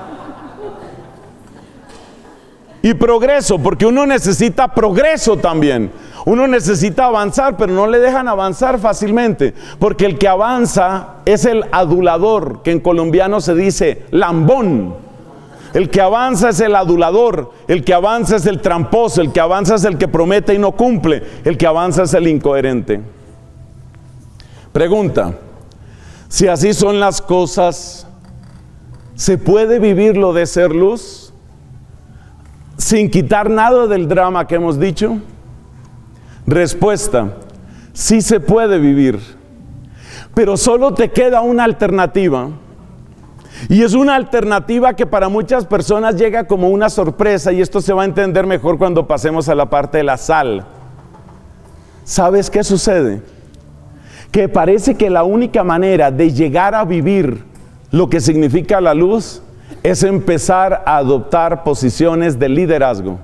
Y progreso, porque uno necesita progreso también. Uno necesita avanzar, pero no le dejan avanzar fácilmente, porque el que avanza es el adulador, que en colombiano se dice lambón. El que avanza es el adulador, el que avanza es el tramposo, el que avanza es el que promete y no cumple, el que avanza es el incoherente. Pregunta: si así son las cosas, ¿se puede vivir lo de ser luz sin quitar nada del drama que hemos dicho? Respuesta: sí se puede vivir, pero solo te queda una alternativa. Y es una alternativa que para muchas personas llega como una sorpresa, y esto se va a entender mejor cuando pasemos a la parte de la sal. ¿Sabes qué sucede? Que parece que la única manera de llegar a vivir lo que significa la luz es empezar a adoptar posiciones de liderazgo.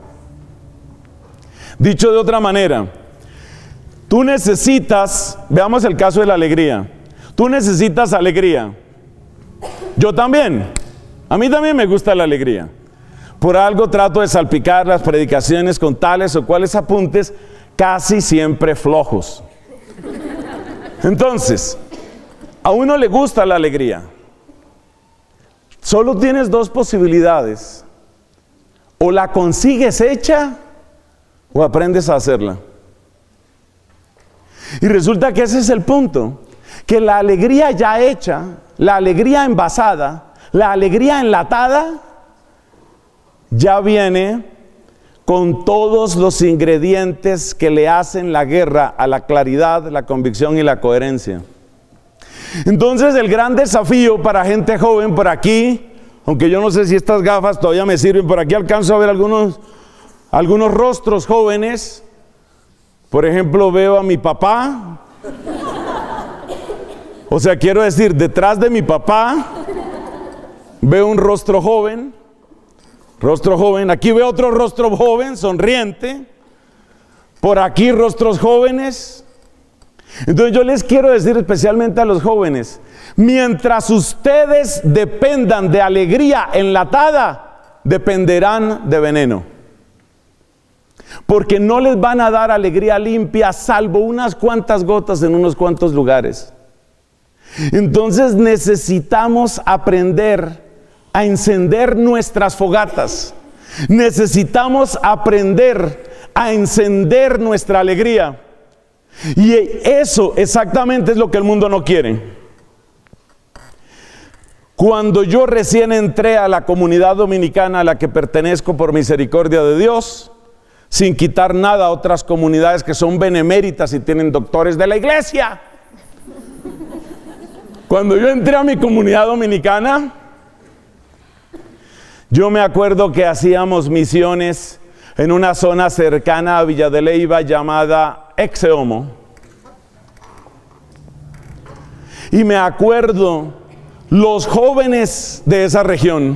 Dicho de otra manera, tú necesitas, veamos el caso de la alegría. Tú necesitas alegría. Yo también. A mí también me gusta la alegría. Por algo trato de salpicar las predicaciones con tales o cuales apuntes, casi siempre flojos. Entonces, a uno le gusta la alegría. Solo tienes 2 posibilidades: o la consigues hecha o aprendes a hacerla. Y resulta que ese es el punto, que la alegría ya hecha, la alegría envasada, la alegría enlatada, ya viene con todos los ingredientes que le hacen la guerra a la claridad, la convicción y la coherencia. Entonces el gran desafío para gente joven por aquí, aunque yo no sé si estas gafas todavía me sirven, por aquí alcanzo a ver algunos rostros jóvenes. Por ejemplo, veo a mi papá. O sea, quiero decir, detrás de mi papá veo un rostro joven. Aquí veo otro rostro joven, sonriente. Por aquí rostros jóvenes. Entonces yo les quiero decir especialmente a los jóvenes: mientras ustedes dependan de alegría enlatada, dependerán de veneno. Porque no les van a dar alegría limpia, salvo unas cuantas gotas en unos cuantos lugares. Entonces necesitamos aprender a encender nuestras fogatas. Necesitamos aprender a encender nuestra alegría. Y eso exactamente es lo que el mundo no quiere. Cuando yo recién entré a la comunidad dominicana a la que pertenezco por misericordia de Dios, sin quitar nada a otras comunidades que son beneméritas y tienen doctores de la iglesia. Cuando yo entré a mi comunidad dominicana, yo me acuerdo que hacíamos misiones en una zona cercana a Villa de Leyva llamada Exeomo. Y me acuerdo los jóvenes de esa región,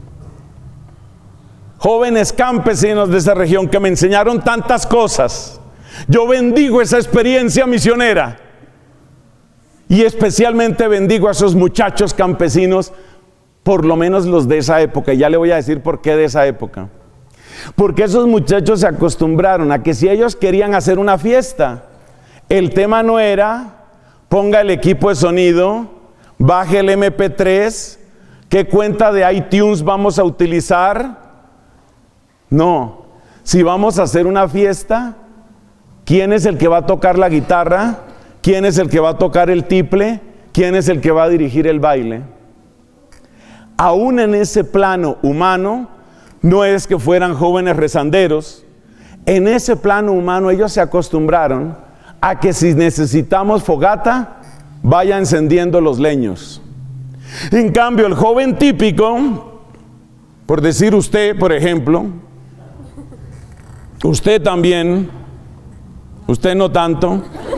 jóvenes campesinos de esa región que me enseñaron tantas cosas. Yo bendigo esa experiencia misionera y especialmente bendigo a esos muchachos campesinos, por lo menos los de esa época. Y ya le voy a decir por qué de esa época. Porque esos muchachos se acostumbraron a que si ellos querían hacer una fiesta, el tema no era ponga el equipo de sonido, baje el MP3, qué cuenta de iTunes vamos a utilizar. No, si vamos a hacer una fiesta, ¿quién es el que va a tocar la guitarra? ¿Quién es el que va a tocar el tiple? ¿Quién es el que va a dirigir el baile? Aún en ese plano humano, no es que fueran jóvenes rezanderos. En ese plano humano ellos se acostumbraron a que si necesitamos fogata, vaya encendiendo los leños. En cambio, el joven típico, por decir usted, por ejemplo, usted también, usted no tanto.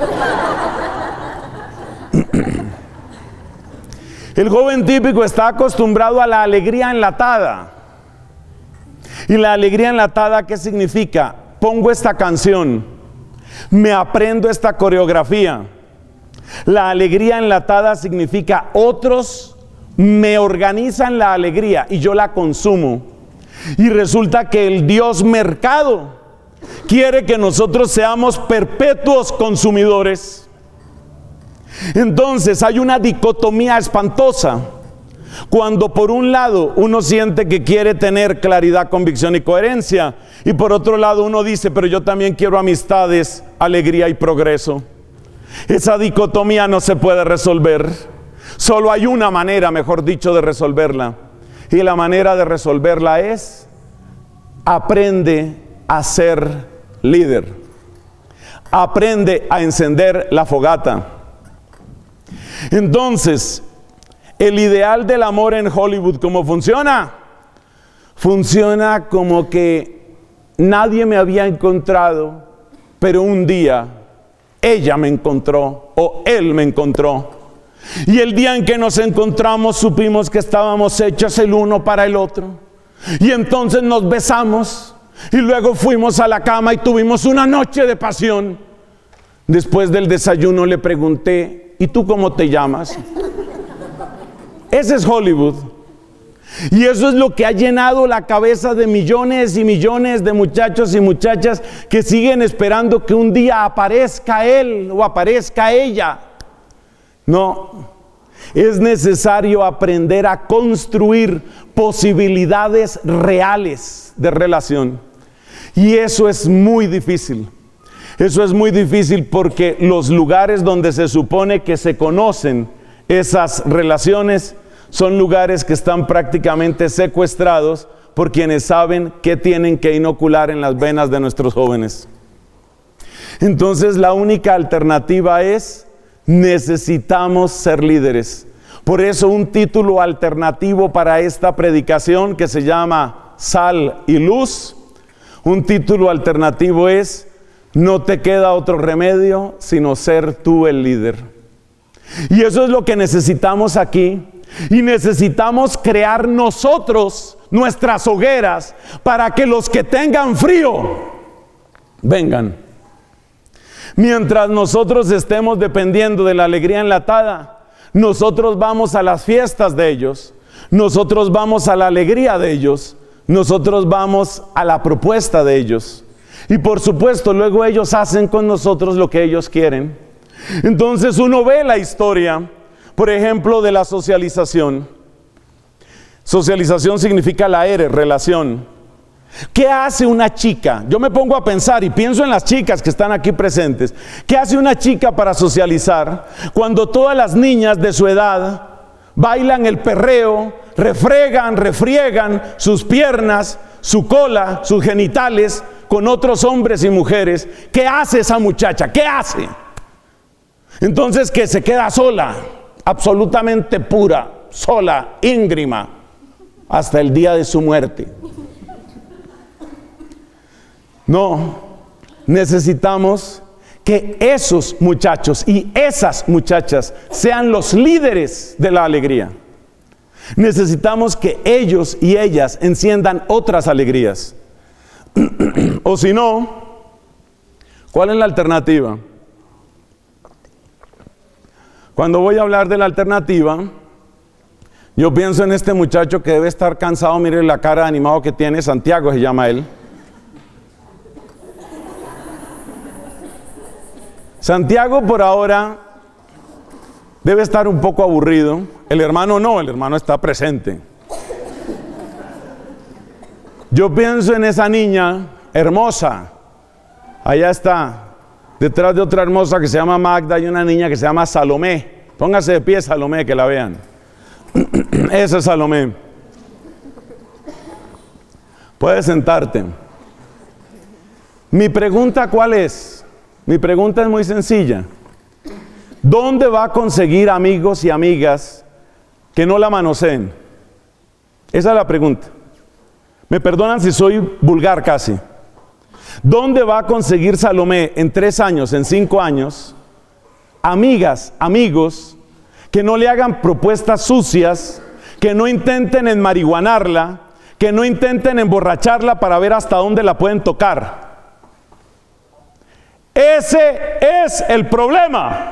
El joven típico está acostumbrado a la alegría enlatada. ¿Y la alegría enlatada qué significa? Pongo esta canción, me aprendo esta coreografía. La alegría enlatada significa otros me organizan la alegría y yo la consumo. Y resulta que el Dios mercado quiere que nosotros seamos perpetuos consumidores. Entonces hay una dicotomía espantosa. Cuando por un lado uno siente que quiere tener claridad, convicción y coherencia, y por otro lado uno dice, pero yo también quiero amistades, alegría y progreso. Esa dicotomía no se puede resolver. Solo hay una manera, mejor dicho, de resolverla. Y la manera de resolverla es: aprende a ser líder. Aprende a encender la fogata. Entonces, el ideal del amor en Hollywood, ¿cómo funciona? Funciona como que nadie me había encontrado, pero un día ella me encontró o él me encontró. Y el día en que nos encontramos supimos que estábamos hechos el uno para el otro. Y entonces nos besamos y luego fuimos a la cama y tuvimos una noche de pasión. Después del desayuno le pregunté, ¿y tú cómo te llamas? Ese es Hollywood. Y eso es lo que ha llenado la cabeza de millones y millones de muchachos y muchachas que siguen esperando que un día aparezca él o aparezca ella. No, es necesario aprender a construir posibilidades reales de relación. Y eso es muy difícil. Eso es muy difícil porque los lugares donde se supone que se conocen esas relaciones son lugares que están prácticamente secuestrados por quienes saben qué tienen que inocular en las venas de nuestros jóvenes. Entonces la única alternativa es: necesitamos ser líderes. Por eso un título alternativo para esta predicación, que se llama Sal y Luz, un título alternativo es: no te queda otro remedio sino ser tú el líder. Y eso es lo que necesitamos aquí. Y necesitamos crear nosotros nuestras hogueras para que los que tengan frío vengan. Mientras nosotros estemos dependiendo de la alegría enlatada, nosotros vamos a las fiestas de ellos, nosotros vamos a la alegría de ellos, nosotros vamos a la propuesta de ellos. Y por supuesto, luego ellos hacen con nosotros lo que ellos quieren. Entonces uno ve la historia, por ejemplo, de la socialización. Socialización significa la R, relación. ¿Qué hace una chica? Yo me pongo a pensar y pienso en las chicas que están aquí presentes. ¿Qué hace una chica para socializar cuando todas las niñas de su edad bailan el perreo, refriegan sus piernas, su cola, sus genitales con otros hombres y mujeres. ¿Qué hace esa muchacha? ¿Qué hace? Entonces, que se queda sola, absolutamente pura, sola, íngrima, hasta el día de su muerte. No, necesitamos que esos muchachos y esas muchachas sean los líderes de la alegría. Necesitamos que ellos y ellas enciendan otras alegrías. O si no, ¿cuál es la alternativa? Cuando voy a hablar de la alternativa, yo pienso en este muchacho que debe estar cansado. Mire la cara de animado que tiene. Santiago se llama él. Santiago por ahora debe estar un poco aburrido. El hermano no, el hermano está presente. Yo pienso en esa niña hermosa. Allá está, detrás de otra hermosa que se llama Magda, hay una niña que se llama Salomé. Póngase de pie, Salomé, que la vean. Esa es Salomé. Puedes sentarte. Mi pregunta, ¿cuál es? Mi pregunta es muy sencilla. ¿Dónde va a conseguir amigos y amigas que no la manoseen? Esa es la pregunta. Me perdonan si soy vulgar casi. ¿Dónde va a conseguir Salomé en 3 años, en 5 años, amigas, amigos, que no le hagan propuestas sucias, que no intenten enmarihuanarla, que no intenten emborracharla para ver hasta dónde la pueden tocar? Ese es el problema.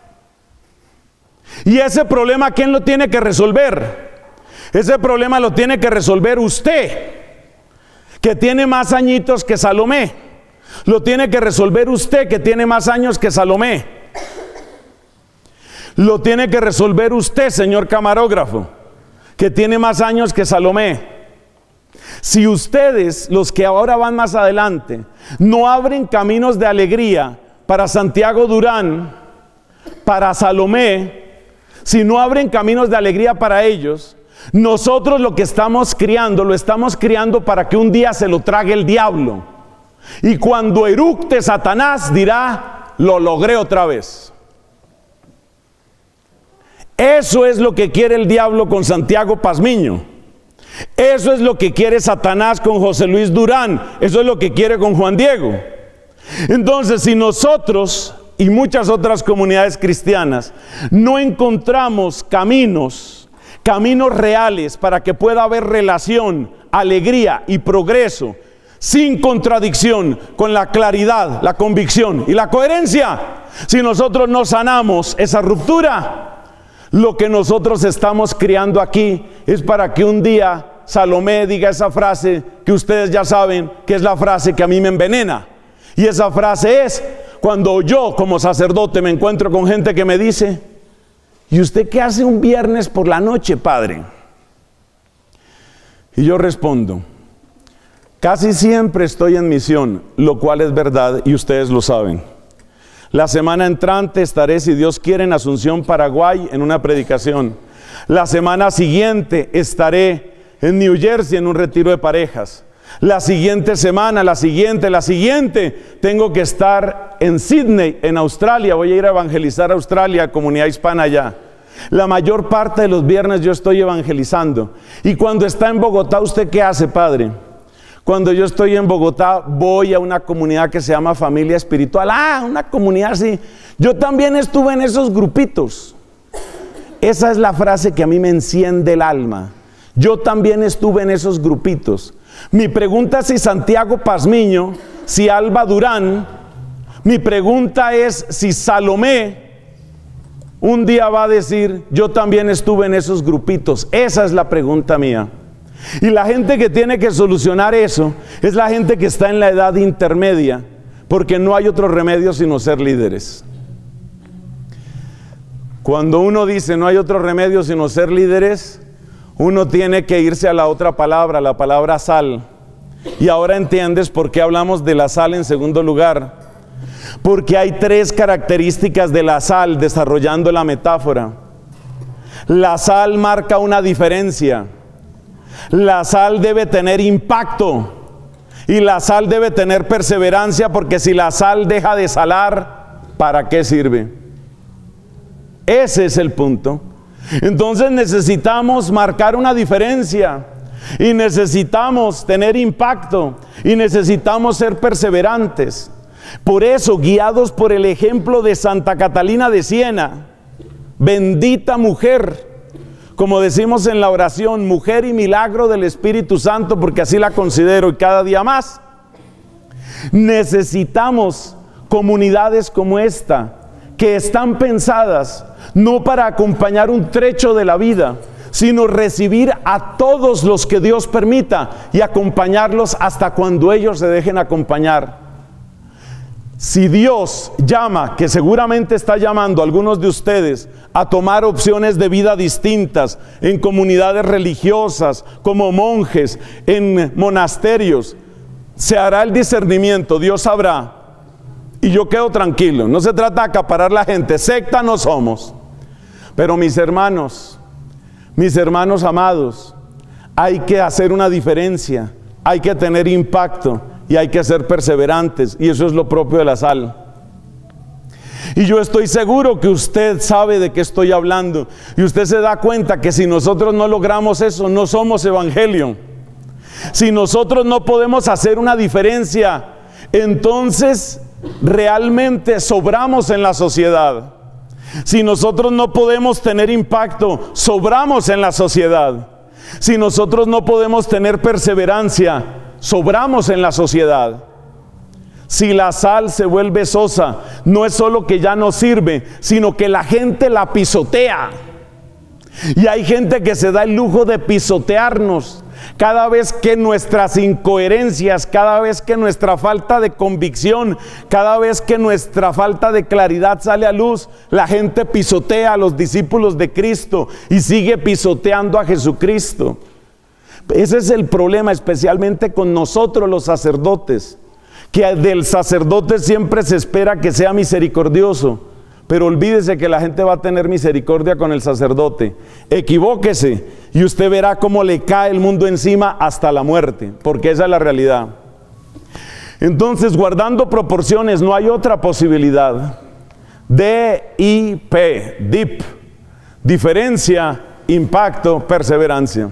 Y ese problema, ¿quién lo tiene que resolver? Ese problema lo tiene que resolver usted, que tiene más añitos que Salomé. Lo tiene que resolver usted, que tiene más años que Salomé. Lo tiene que resolver usted, señor camarógrafo, que tiene más años que Salomé. Si ustedes, los que ahora van más adelante, no abren caminos de alegría para Santiago Durán, para Salomé, si no abren caminos de alegría para ellos, nosotros lo que estamos criando, lo estamos criando para que un día se lo trague el diablo. Y cuando eructe Satanás dirá, lo logré otra vez. Eso es lo que quiere el diablo con Santiago Pazmiño. Eso es lo que quiere Satanás con José Luis Durán. Eso es lo que quiere con Juan Diego. Entonces, si nosotros y muchas otras comunidades cristianas no encontramos caminos reales para que pueda haber relación, alegría y progreso, sin contradicción, con la claridad, la convicción y la coherencia, si nosotros no sanamos esa ruptura, lo que nosotros estamos criando aquí es para que un día Salomé diga esa frase que ustedes ya saben que es la frase que a mí me envenena. Y esa frase es cuando yo como sacerdote me encuentro con gente que me dice: ¿y usted qué hace un viernes por la noche, padre? Y yo respondo: casi siempre estoy en misión, lo cual es verdad y ustedes lo saben. La semana entrante estaré, si Dios quiere, en Asunción, Paraguay, en una predicación. La semana siguiente estaré en New Jersey en un retiro de parejas. La siguiente semana, la siguiente, tengo que estar en Sydney, en Australia. Voy a ir a evangelizar a Australia, comunidad hispana allá. La mayor parte de los viernes yo estoy evangelizando. Y cuando está en Bogotá, ¿usted qué hace, padre? Cuando yo estoy en Bogotá, voy a una comunidad que se llama Familia Espiritual. Una comunidad así. Yo también estuve en esos grupitos. Esa es la frase que a mí me enciende el alma. Yo también estuve en esos grupitos. Mi pregunta es si Santiago Pazmiño, si Alba Durán, mi pregunta es si Salomé un día va a decir: yo también estuve en esos grupitos. Esa es la pregunta mía. Y la gente que tiene que solucionar eso es la gente que está en la edad intermedia, porque no hay otro remedio sino ser líderes. Cuando uno dice no hay otro remedio sino ser líderes, uno tiene que irse a la otra palabra, la palabra sal. Y ahora entiendes por qué hablamos de la sal en segundo lugar. Porque hay 3 características de la sal, desarrollando la metáfora. La sal marca una diferencia. La sal debe tener impacto. Y la sal debe tener perseverancia, porque si la sal deja de salar, ¿para qué sirve? Ese es el punto. Entonces necesitamos marcar una diferencia. Y necesitamos tener impacto. Y necesitamos ser perseverantes. Por eso, guiados por el ejemplo de Santa Catalina de Siena, bendita mujer, como decimos en la oración, mujer y milagro del Espíritu Santo, porque así la considero y cada día más. Necesitamos comunidades como esta, que están pensadas no para acompañar un trecho de la vida, sino recibir a todos los que Dios permita y acompañarlos hasta cuando ellos se dejen acompañar. Si Dios llama, que seguramente está llamando a algunos de ustedes a tomar opciones de vida distintas en comunidades religiosas, como monjes, en monasterios, se hará el discernimiento, Dios sabrá, y yo quedo tranquilo. No se trata de acaparar la gente, secta no somos. Pero mis hermanos amados, hay que hacer una diferencia, hay que tener impacto y hay que ser perseverantes, y eso es lo propio de la sal. Y yo estoy seguro que usted sabe de qué estoy hablando, y usted se da cuenta que si nosotros no logramos eso, no somos evangelio. Si nosotros no podemos hacer una diferencia, entonces realmente sobramos en la sociedad. Si nosotros no podemos tener impacto, sobramos en la sociedad. Si nosotros no podemos tener perseverancia, sobramos en la sociedad. Si la sal se vuelve sosa, no es solo que ya no sirve, sino que la gente la pisotea. Y hay gente que se da el lujo de pisotearnos. Cada vez que nuestras incoherencias, cada vez que nuestra falta de convicción, cada vez que nuestra falta de claridad sale a luz, la gente pisotea a los discípulos de Cristo y sigue pisoteando a Jesucristo. Ese es el problema, especialmente con nosotros los sacerdotes, que del sacerdote siempre se espera que sea misericordioso. Pero olvídese que la gente va a tener misericordia con el sacerdote. Equivóquese y usted verá cómo le cae el mundo encima hasta la muerte, porque esa es la realidad. Entonces, guardando proporciones, no hay otra posibilidad. D-I-P, DIP, diferencia, impacto, perseverancia.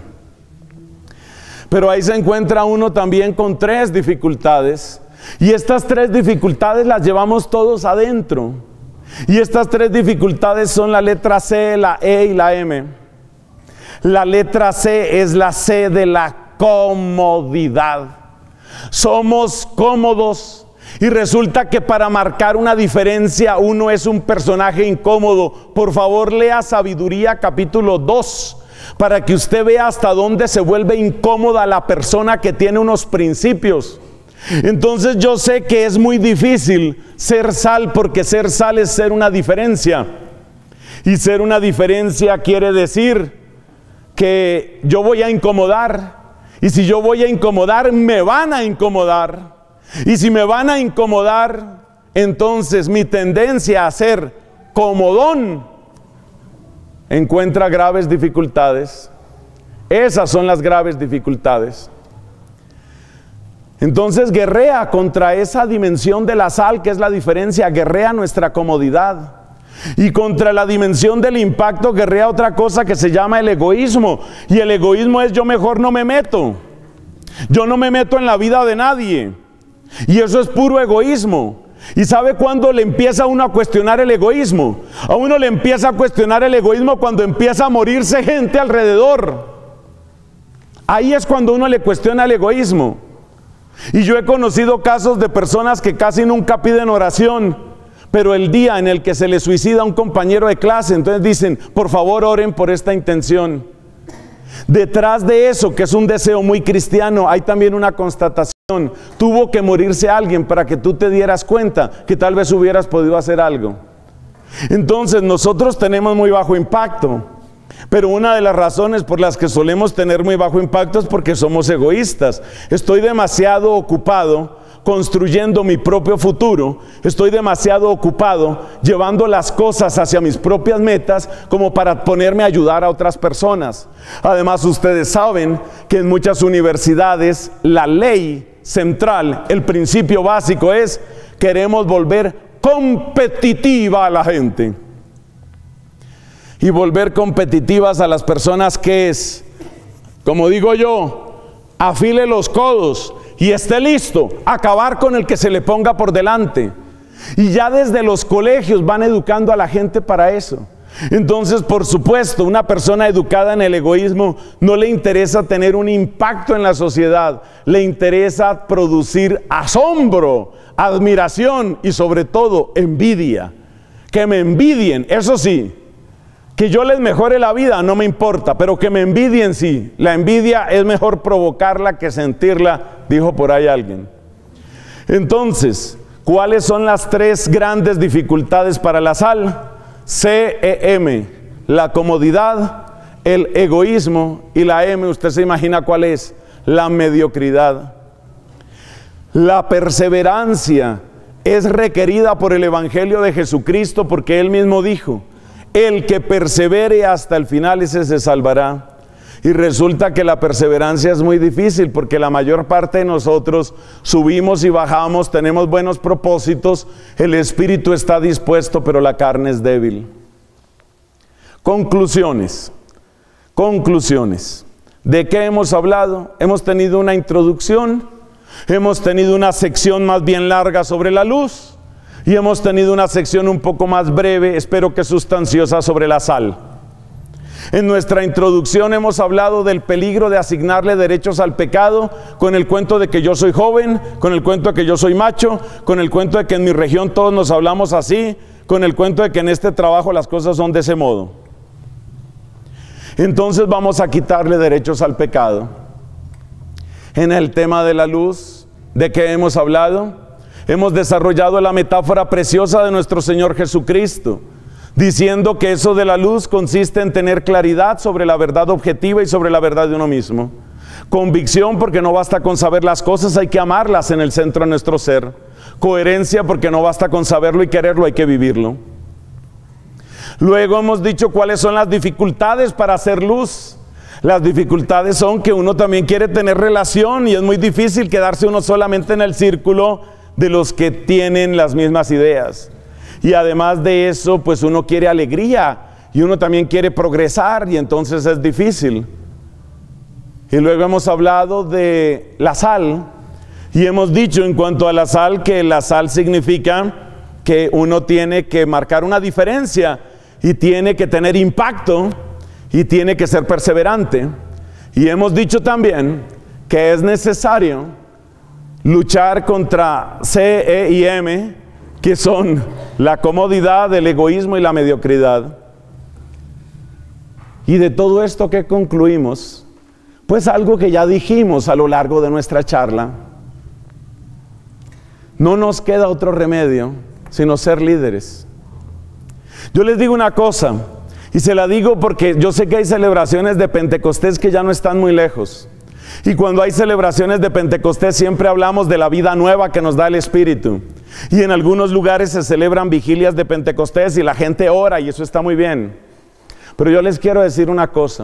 Pero ahí se encuentra uno también con 3 dificultades, y estas 3 dificultades las llevamos todos adentro. Y estas 3 dificultades son la letra C, la E y la M. La letra C es la C de la comodidad. Somos cómodos y resulta que para marcar una diferencia uno es un personaje incómodo. Por favor, lea Sabiduría capítulo 2 para que usted vea hasta dónde se vuelve incómoda la persona que tiene unos principios. Entonces yo sé que es muy difícil ser sal, porque ser sal es ser una diferencia. Y ser una diferencia quiere decir que yo voy a incomodar. Y si yo voy a incomodar, me van a incomodar. Y si me van a incomodar, entonces mi tendencia a ser comodón encuentra graves dificultades. Esas son las graves dificultades. Entonces guerrea contra esa dimensión de la sal, que es la diferencia, guerrea nuestra comodidad. Y contra la dimensión del impacto guerrea otra cosa que se llama el egoísmo. Y el egoísmo es: yo mejor no me meto. Yo no me meto en la vida de nadie. Y eso es puro egoísmo. ¿Y sabe cuándo le empieza a uno a cuestionar el egoísmo? A uno le empieza a cuestionar el egoísmo cuando empieza a morirse gente alrededor. Ahí es cuando uno le cuestiona el egoísmo. Y yo he conocido casos de personas que casi nunca piden oración, pero el día en el que se le suicida un compañero de clase, entonces dicen: por favor oren por esta intención. Detrás de eso, que es un deseo muy cristiano, hay también una constatación. Tuvo que morirse alguien para que tú te dieras cuenta que tal vez hubieras podido hacer algo. Entonces nosotros tenemos muy bajo impacto. Pero una de las razones por las que solemos tener muy bajo impacto es porque somos egoístas. Estoy demasiado ocupado construyendo mi propio futuro. Estoy demasiado ocupado llevando las cosas hacia mis propias metas como para ponerme a ayudar a otras personas. Además, ustedes saben que en muchas universidades la ley central, el principio básico es: queremos volver competitiva a la gente. Y volver competitivas a las personas, ¿qué es? Como digo yo, afile los codos y esté listo a acabar con el que se le ponga por delante. Y ya desde los colegios van educando a la gente para eso. Entonces, por supuesto, una persona educada en el egoísmo no le interesa tener un impacto en la sociedad, le interesa producir asombro, admiración y sobre todo envidia. Que me envidien, eso sí. Que yo les mejore la vida no me importa, pero que me envidien sí. La envidia es mejor provocarla que sentirla, dijo por ahí alguien. Entonces, ¿cuáles son las tres grandes dificultades para la sal? C-E-M, la comodidad, el egoísmo, y la M, usted se imagina cuál es, la mediocridad. La perseverancia es requerida por el Evangelio de Jesucristo, porque Él mismo dijo: el que persevere hasta el final, ese se salvará. Y resulta que la perseverancia es muy difícil, porque la mayor parte de nosotros subimos y bajamos, tenemos buenos propósitos, el espíritu está dispuesto, pero la carne es débil. Conclusiones. ¿De qué hemos hablado? Hemos tenido una introducción, hemos tenido una sección más bien larga sobre la luz, y hemos tenido una sección un poco más breve, espero que sustanciosa, sobre la sal. En nuestra introducción hemos hablado del peligro de asignarle derechos al pecado, con el cuento de que yo soy joven, con el cuento de que yo soy macho, con el cuento de que en mi región todos nos hablamos así, con el cuento de que en este trabajo las cosas son de ese modo. Entonces vamos a quitarle derechos al pecado. En el tema de la luz, ¿de qué hemos hablado? Hemos desarrollado la metáfora preciosa de nuestro Señor Jesucristo, diciendo que eso de la luz consiste en tener claridad sobre la verdad objetiva y sobre la verdad de uno mismo. Convicción, porque no basta con saber las cosas, hay que amarlas en el centro de nuestro ser. Coherencia, porque no basta con saberlo y quererlo, hay que vivirlo. Luego hemos dicho cuáles son las dificultades para hacer luz. Las dificultades son que uno también quiere tener relación y es muy difícil quedarse uno solamente en el círculo de los que tienen las mismas ideas. Y además de eso, pues uno quiere alegría y uno también quiere progresar, y entonces es difícil. Y luego hemos hablado de la sal, y hemos dicho en cuanto a la sal que la sal significa que uno tiene que marcar una diferencia y tiene que tener impacto y tiene que ser perseverante. Y hemos dicho también que es necesario luchar contra C, E y M, que son la comodidad, el egoísmo y la mediocridad. Y de todo esto, ¿qué concluimos? Pues algo que ya dijimos a lo largo de nuestra charla. No nos queda otro remedio sino ser líderes. Yo les digo una cosa, y se la digo porque yo sé que hay celebraciones de Pentecostés que ya no están muy lejos. Y cuando hay celebraciones de Pentecostés siempre hablamos de la vida nueva que nos da el Espíritu. Y en algunos lugares se celebran vigilias de Pentecostés y la gente ora, y eso está muy bien. Pero yo les quiero decir una cosa.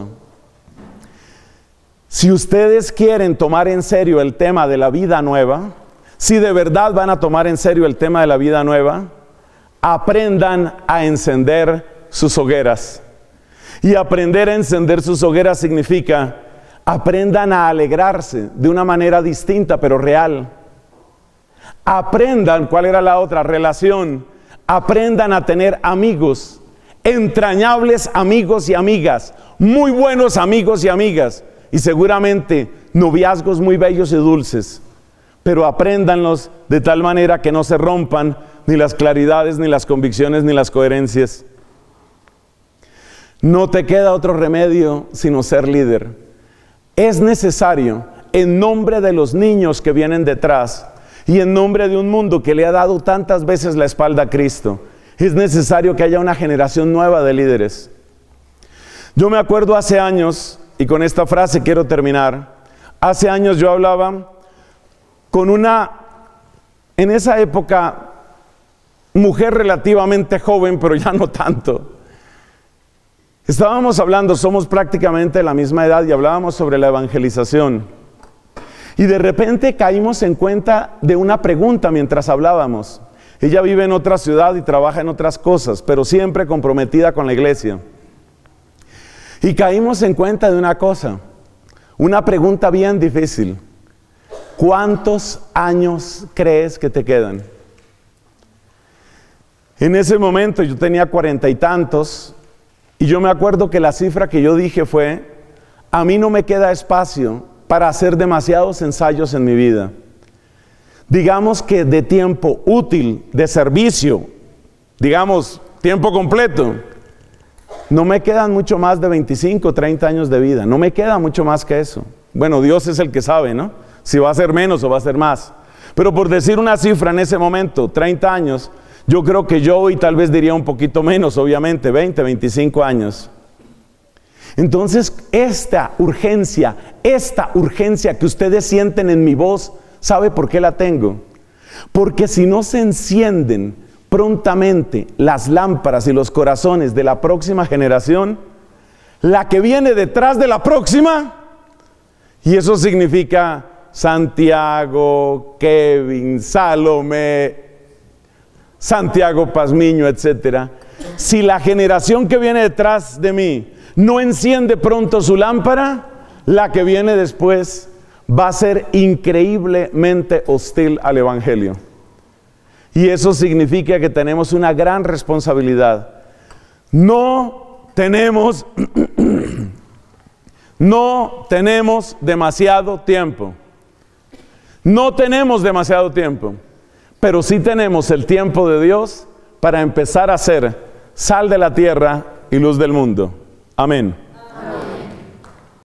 Si ustedes quieren tomar en serio el tema de la vida nueva, si de verdad van a tomar en serio el tema de la vida nueva, aprendan a encender sus hogueras. Y aprender a encender sus hogueras significa: aprendan a alegrarse de una manera distinta pero real. Aprendan, ¿cuál era la otra? Relación. Aprendan a tener amigos, entrañables amigos y amigas, muy buenos amigos y amigas, y seguramente noviazgos muy bellos y dulces. Pero apréndanlos de tal manera que no se rompan ni las claridades, ni las convicciones, ni las coherencias. No te queda otro remedio sino ser líder. Es necesario, en nombre de los niños que vienen detrás y en nombre de un mundo que le ha dado tantas veces la espalda a Cristo, es necesario que haya una generación nueva de líderes. Yo me acuerdo hace años, y con esta frase quiero terminar, hace años yo hablaba con una en esa época, mujer relativamente joven, pero ya no tanto, estábamos hablando, somos prácticamente de la misma edad y hablábamos sobre la evangelización. Y de repente caímos en cuenta de una pregunta mientras hablábamos. Ella vive en otra ciudad y trabaja en otras cosas, pero siempre comprometida con la iglesia. Y caímos en cuenta de una cosa, una pregunta bien difícil. ¿Cuántos años crees que te quedan? En ese momento yo tenía 40 y tantos, y yo me acuerdo que la cifra que yo dije fue: a mí no me queda espacio para hacer demasiados ensayos en mi vida. Digamos que de tiempo útil, de servicio, digamos tiempo completo, no me quedan mucho más de 25, 30 años de vida, no me queda mucho más que eso. Bueno, Dios es el que sabe, ¿no? Si va a ser menos o va a ser más. Pero por decir una cifra en ese momento, 30 años, yo creo que yo hoy tal vez diría un poquito menos, obviamente, 20, 25 años. Entonces, esta urgencia que ustedes sienten en mi voz, ¿sabe por qué la tengo? Porque si no se encienden prontamente las lámparas y los corazones de la próxima generación, la que viene detrás de la próxima, y eso significa Santiago, Kevin, Salomé, Santiago Pazmiño, etcétera. Si la generación que viene detrás de mí no enciende pronto su lámpara, la que viene después va a ser increíblemente hostil al evangelio. Y eso significa que tenemos una gran responsabilidad. No tenemos demasiado tiempo. No tenemos demasiado tiempo. Pero sí tenemos el tiempo de Dios para empezar a ser sal de la tierra y luz del mundo. Amén.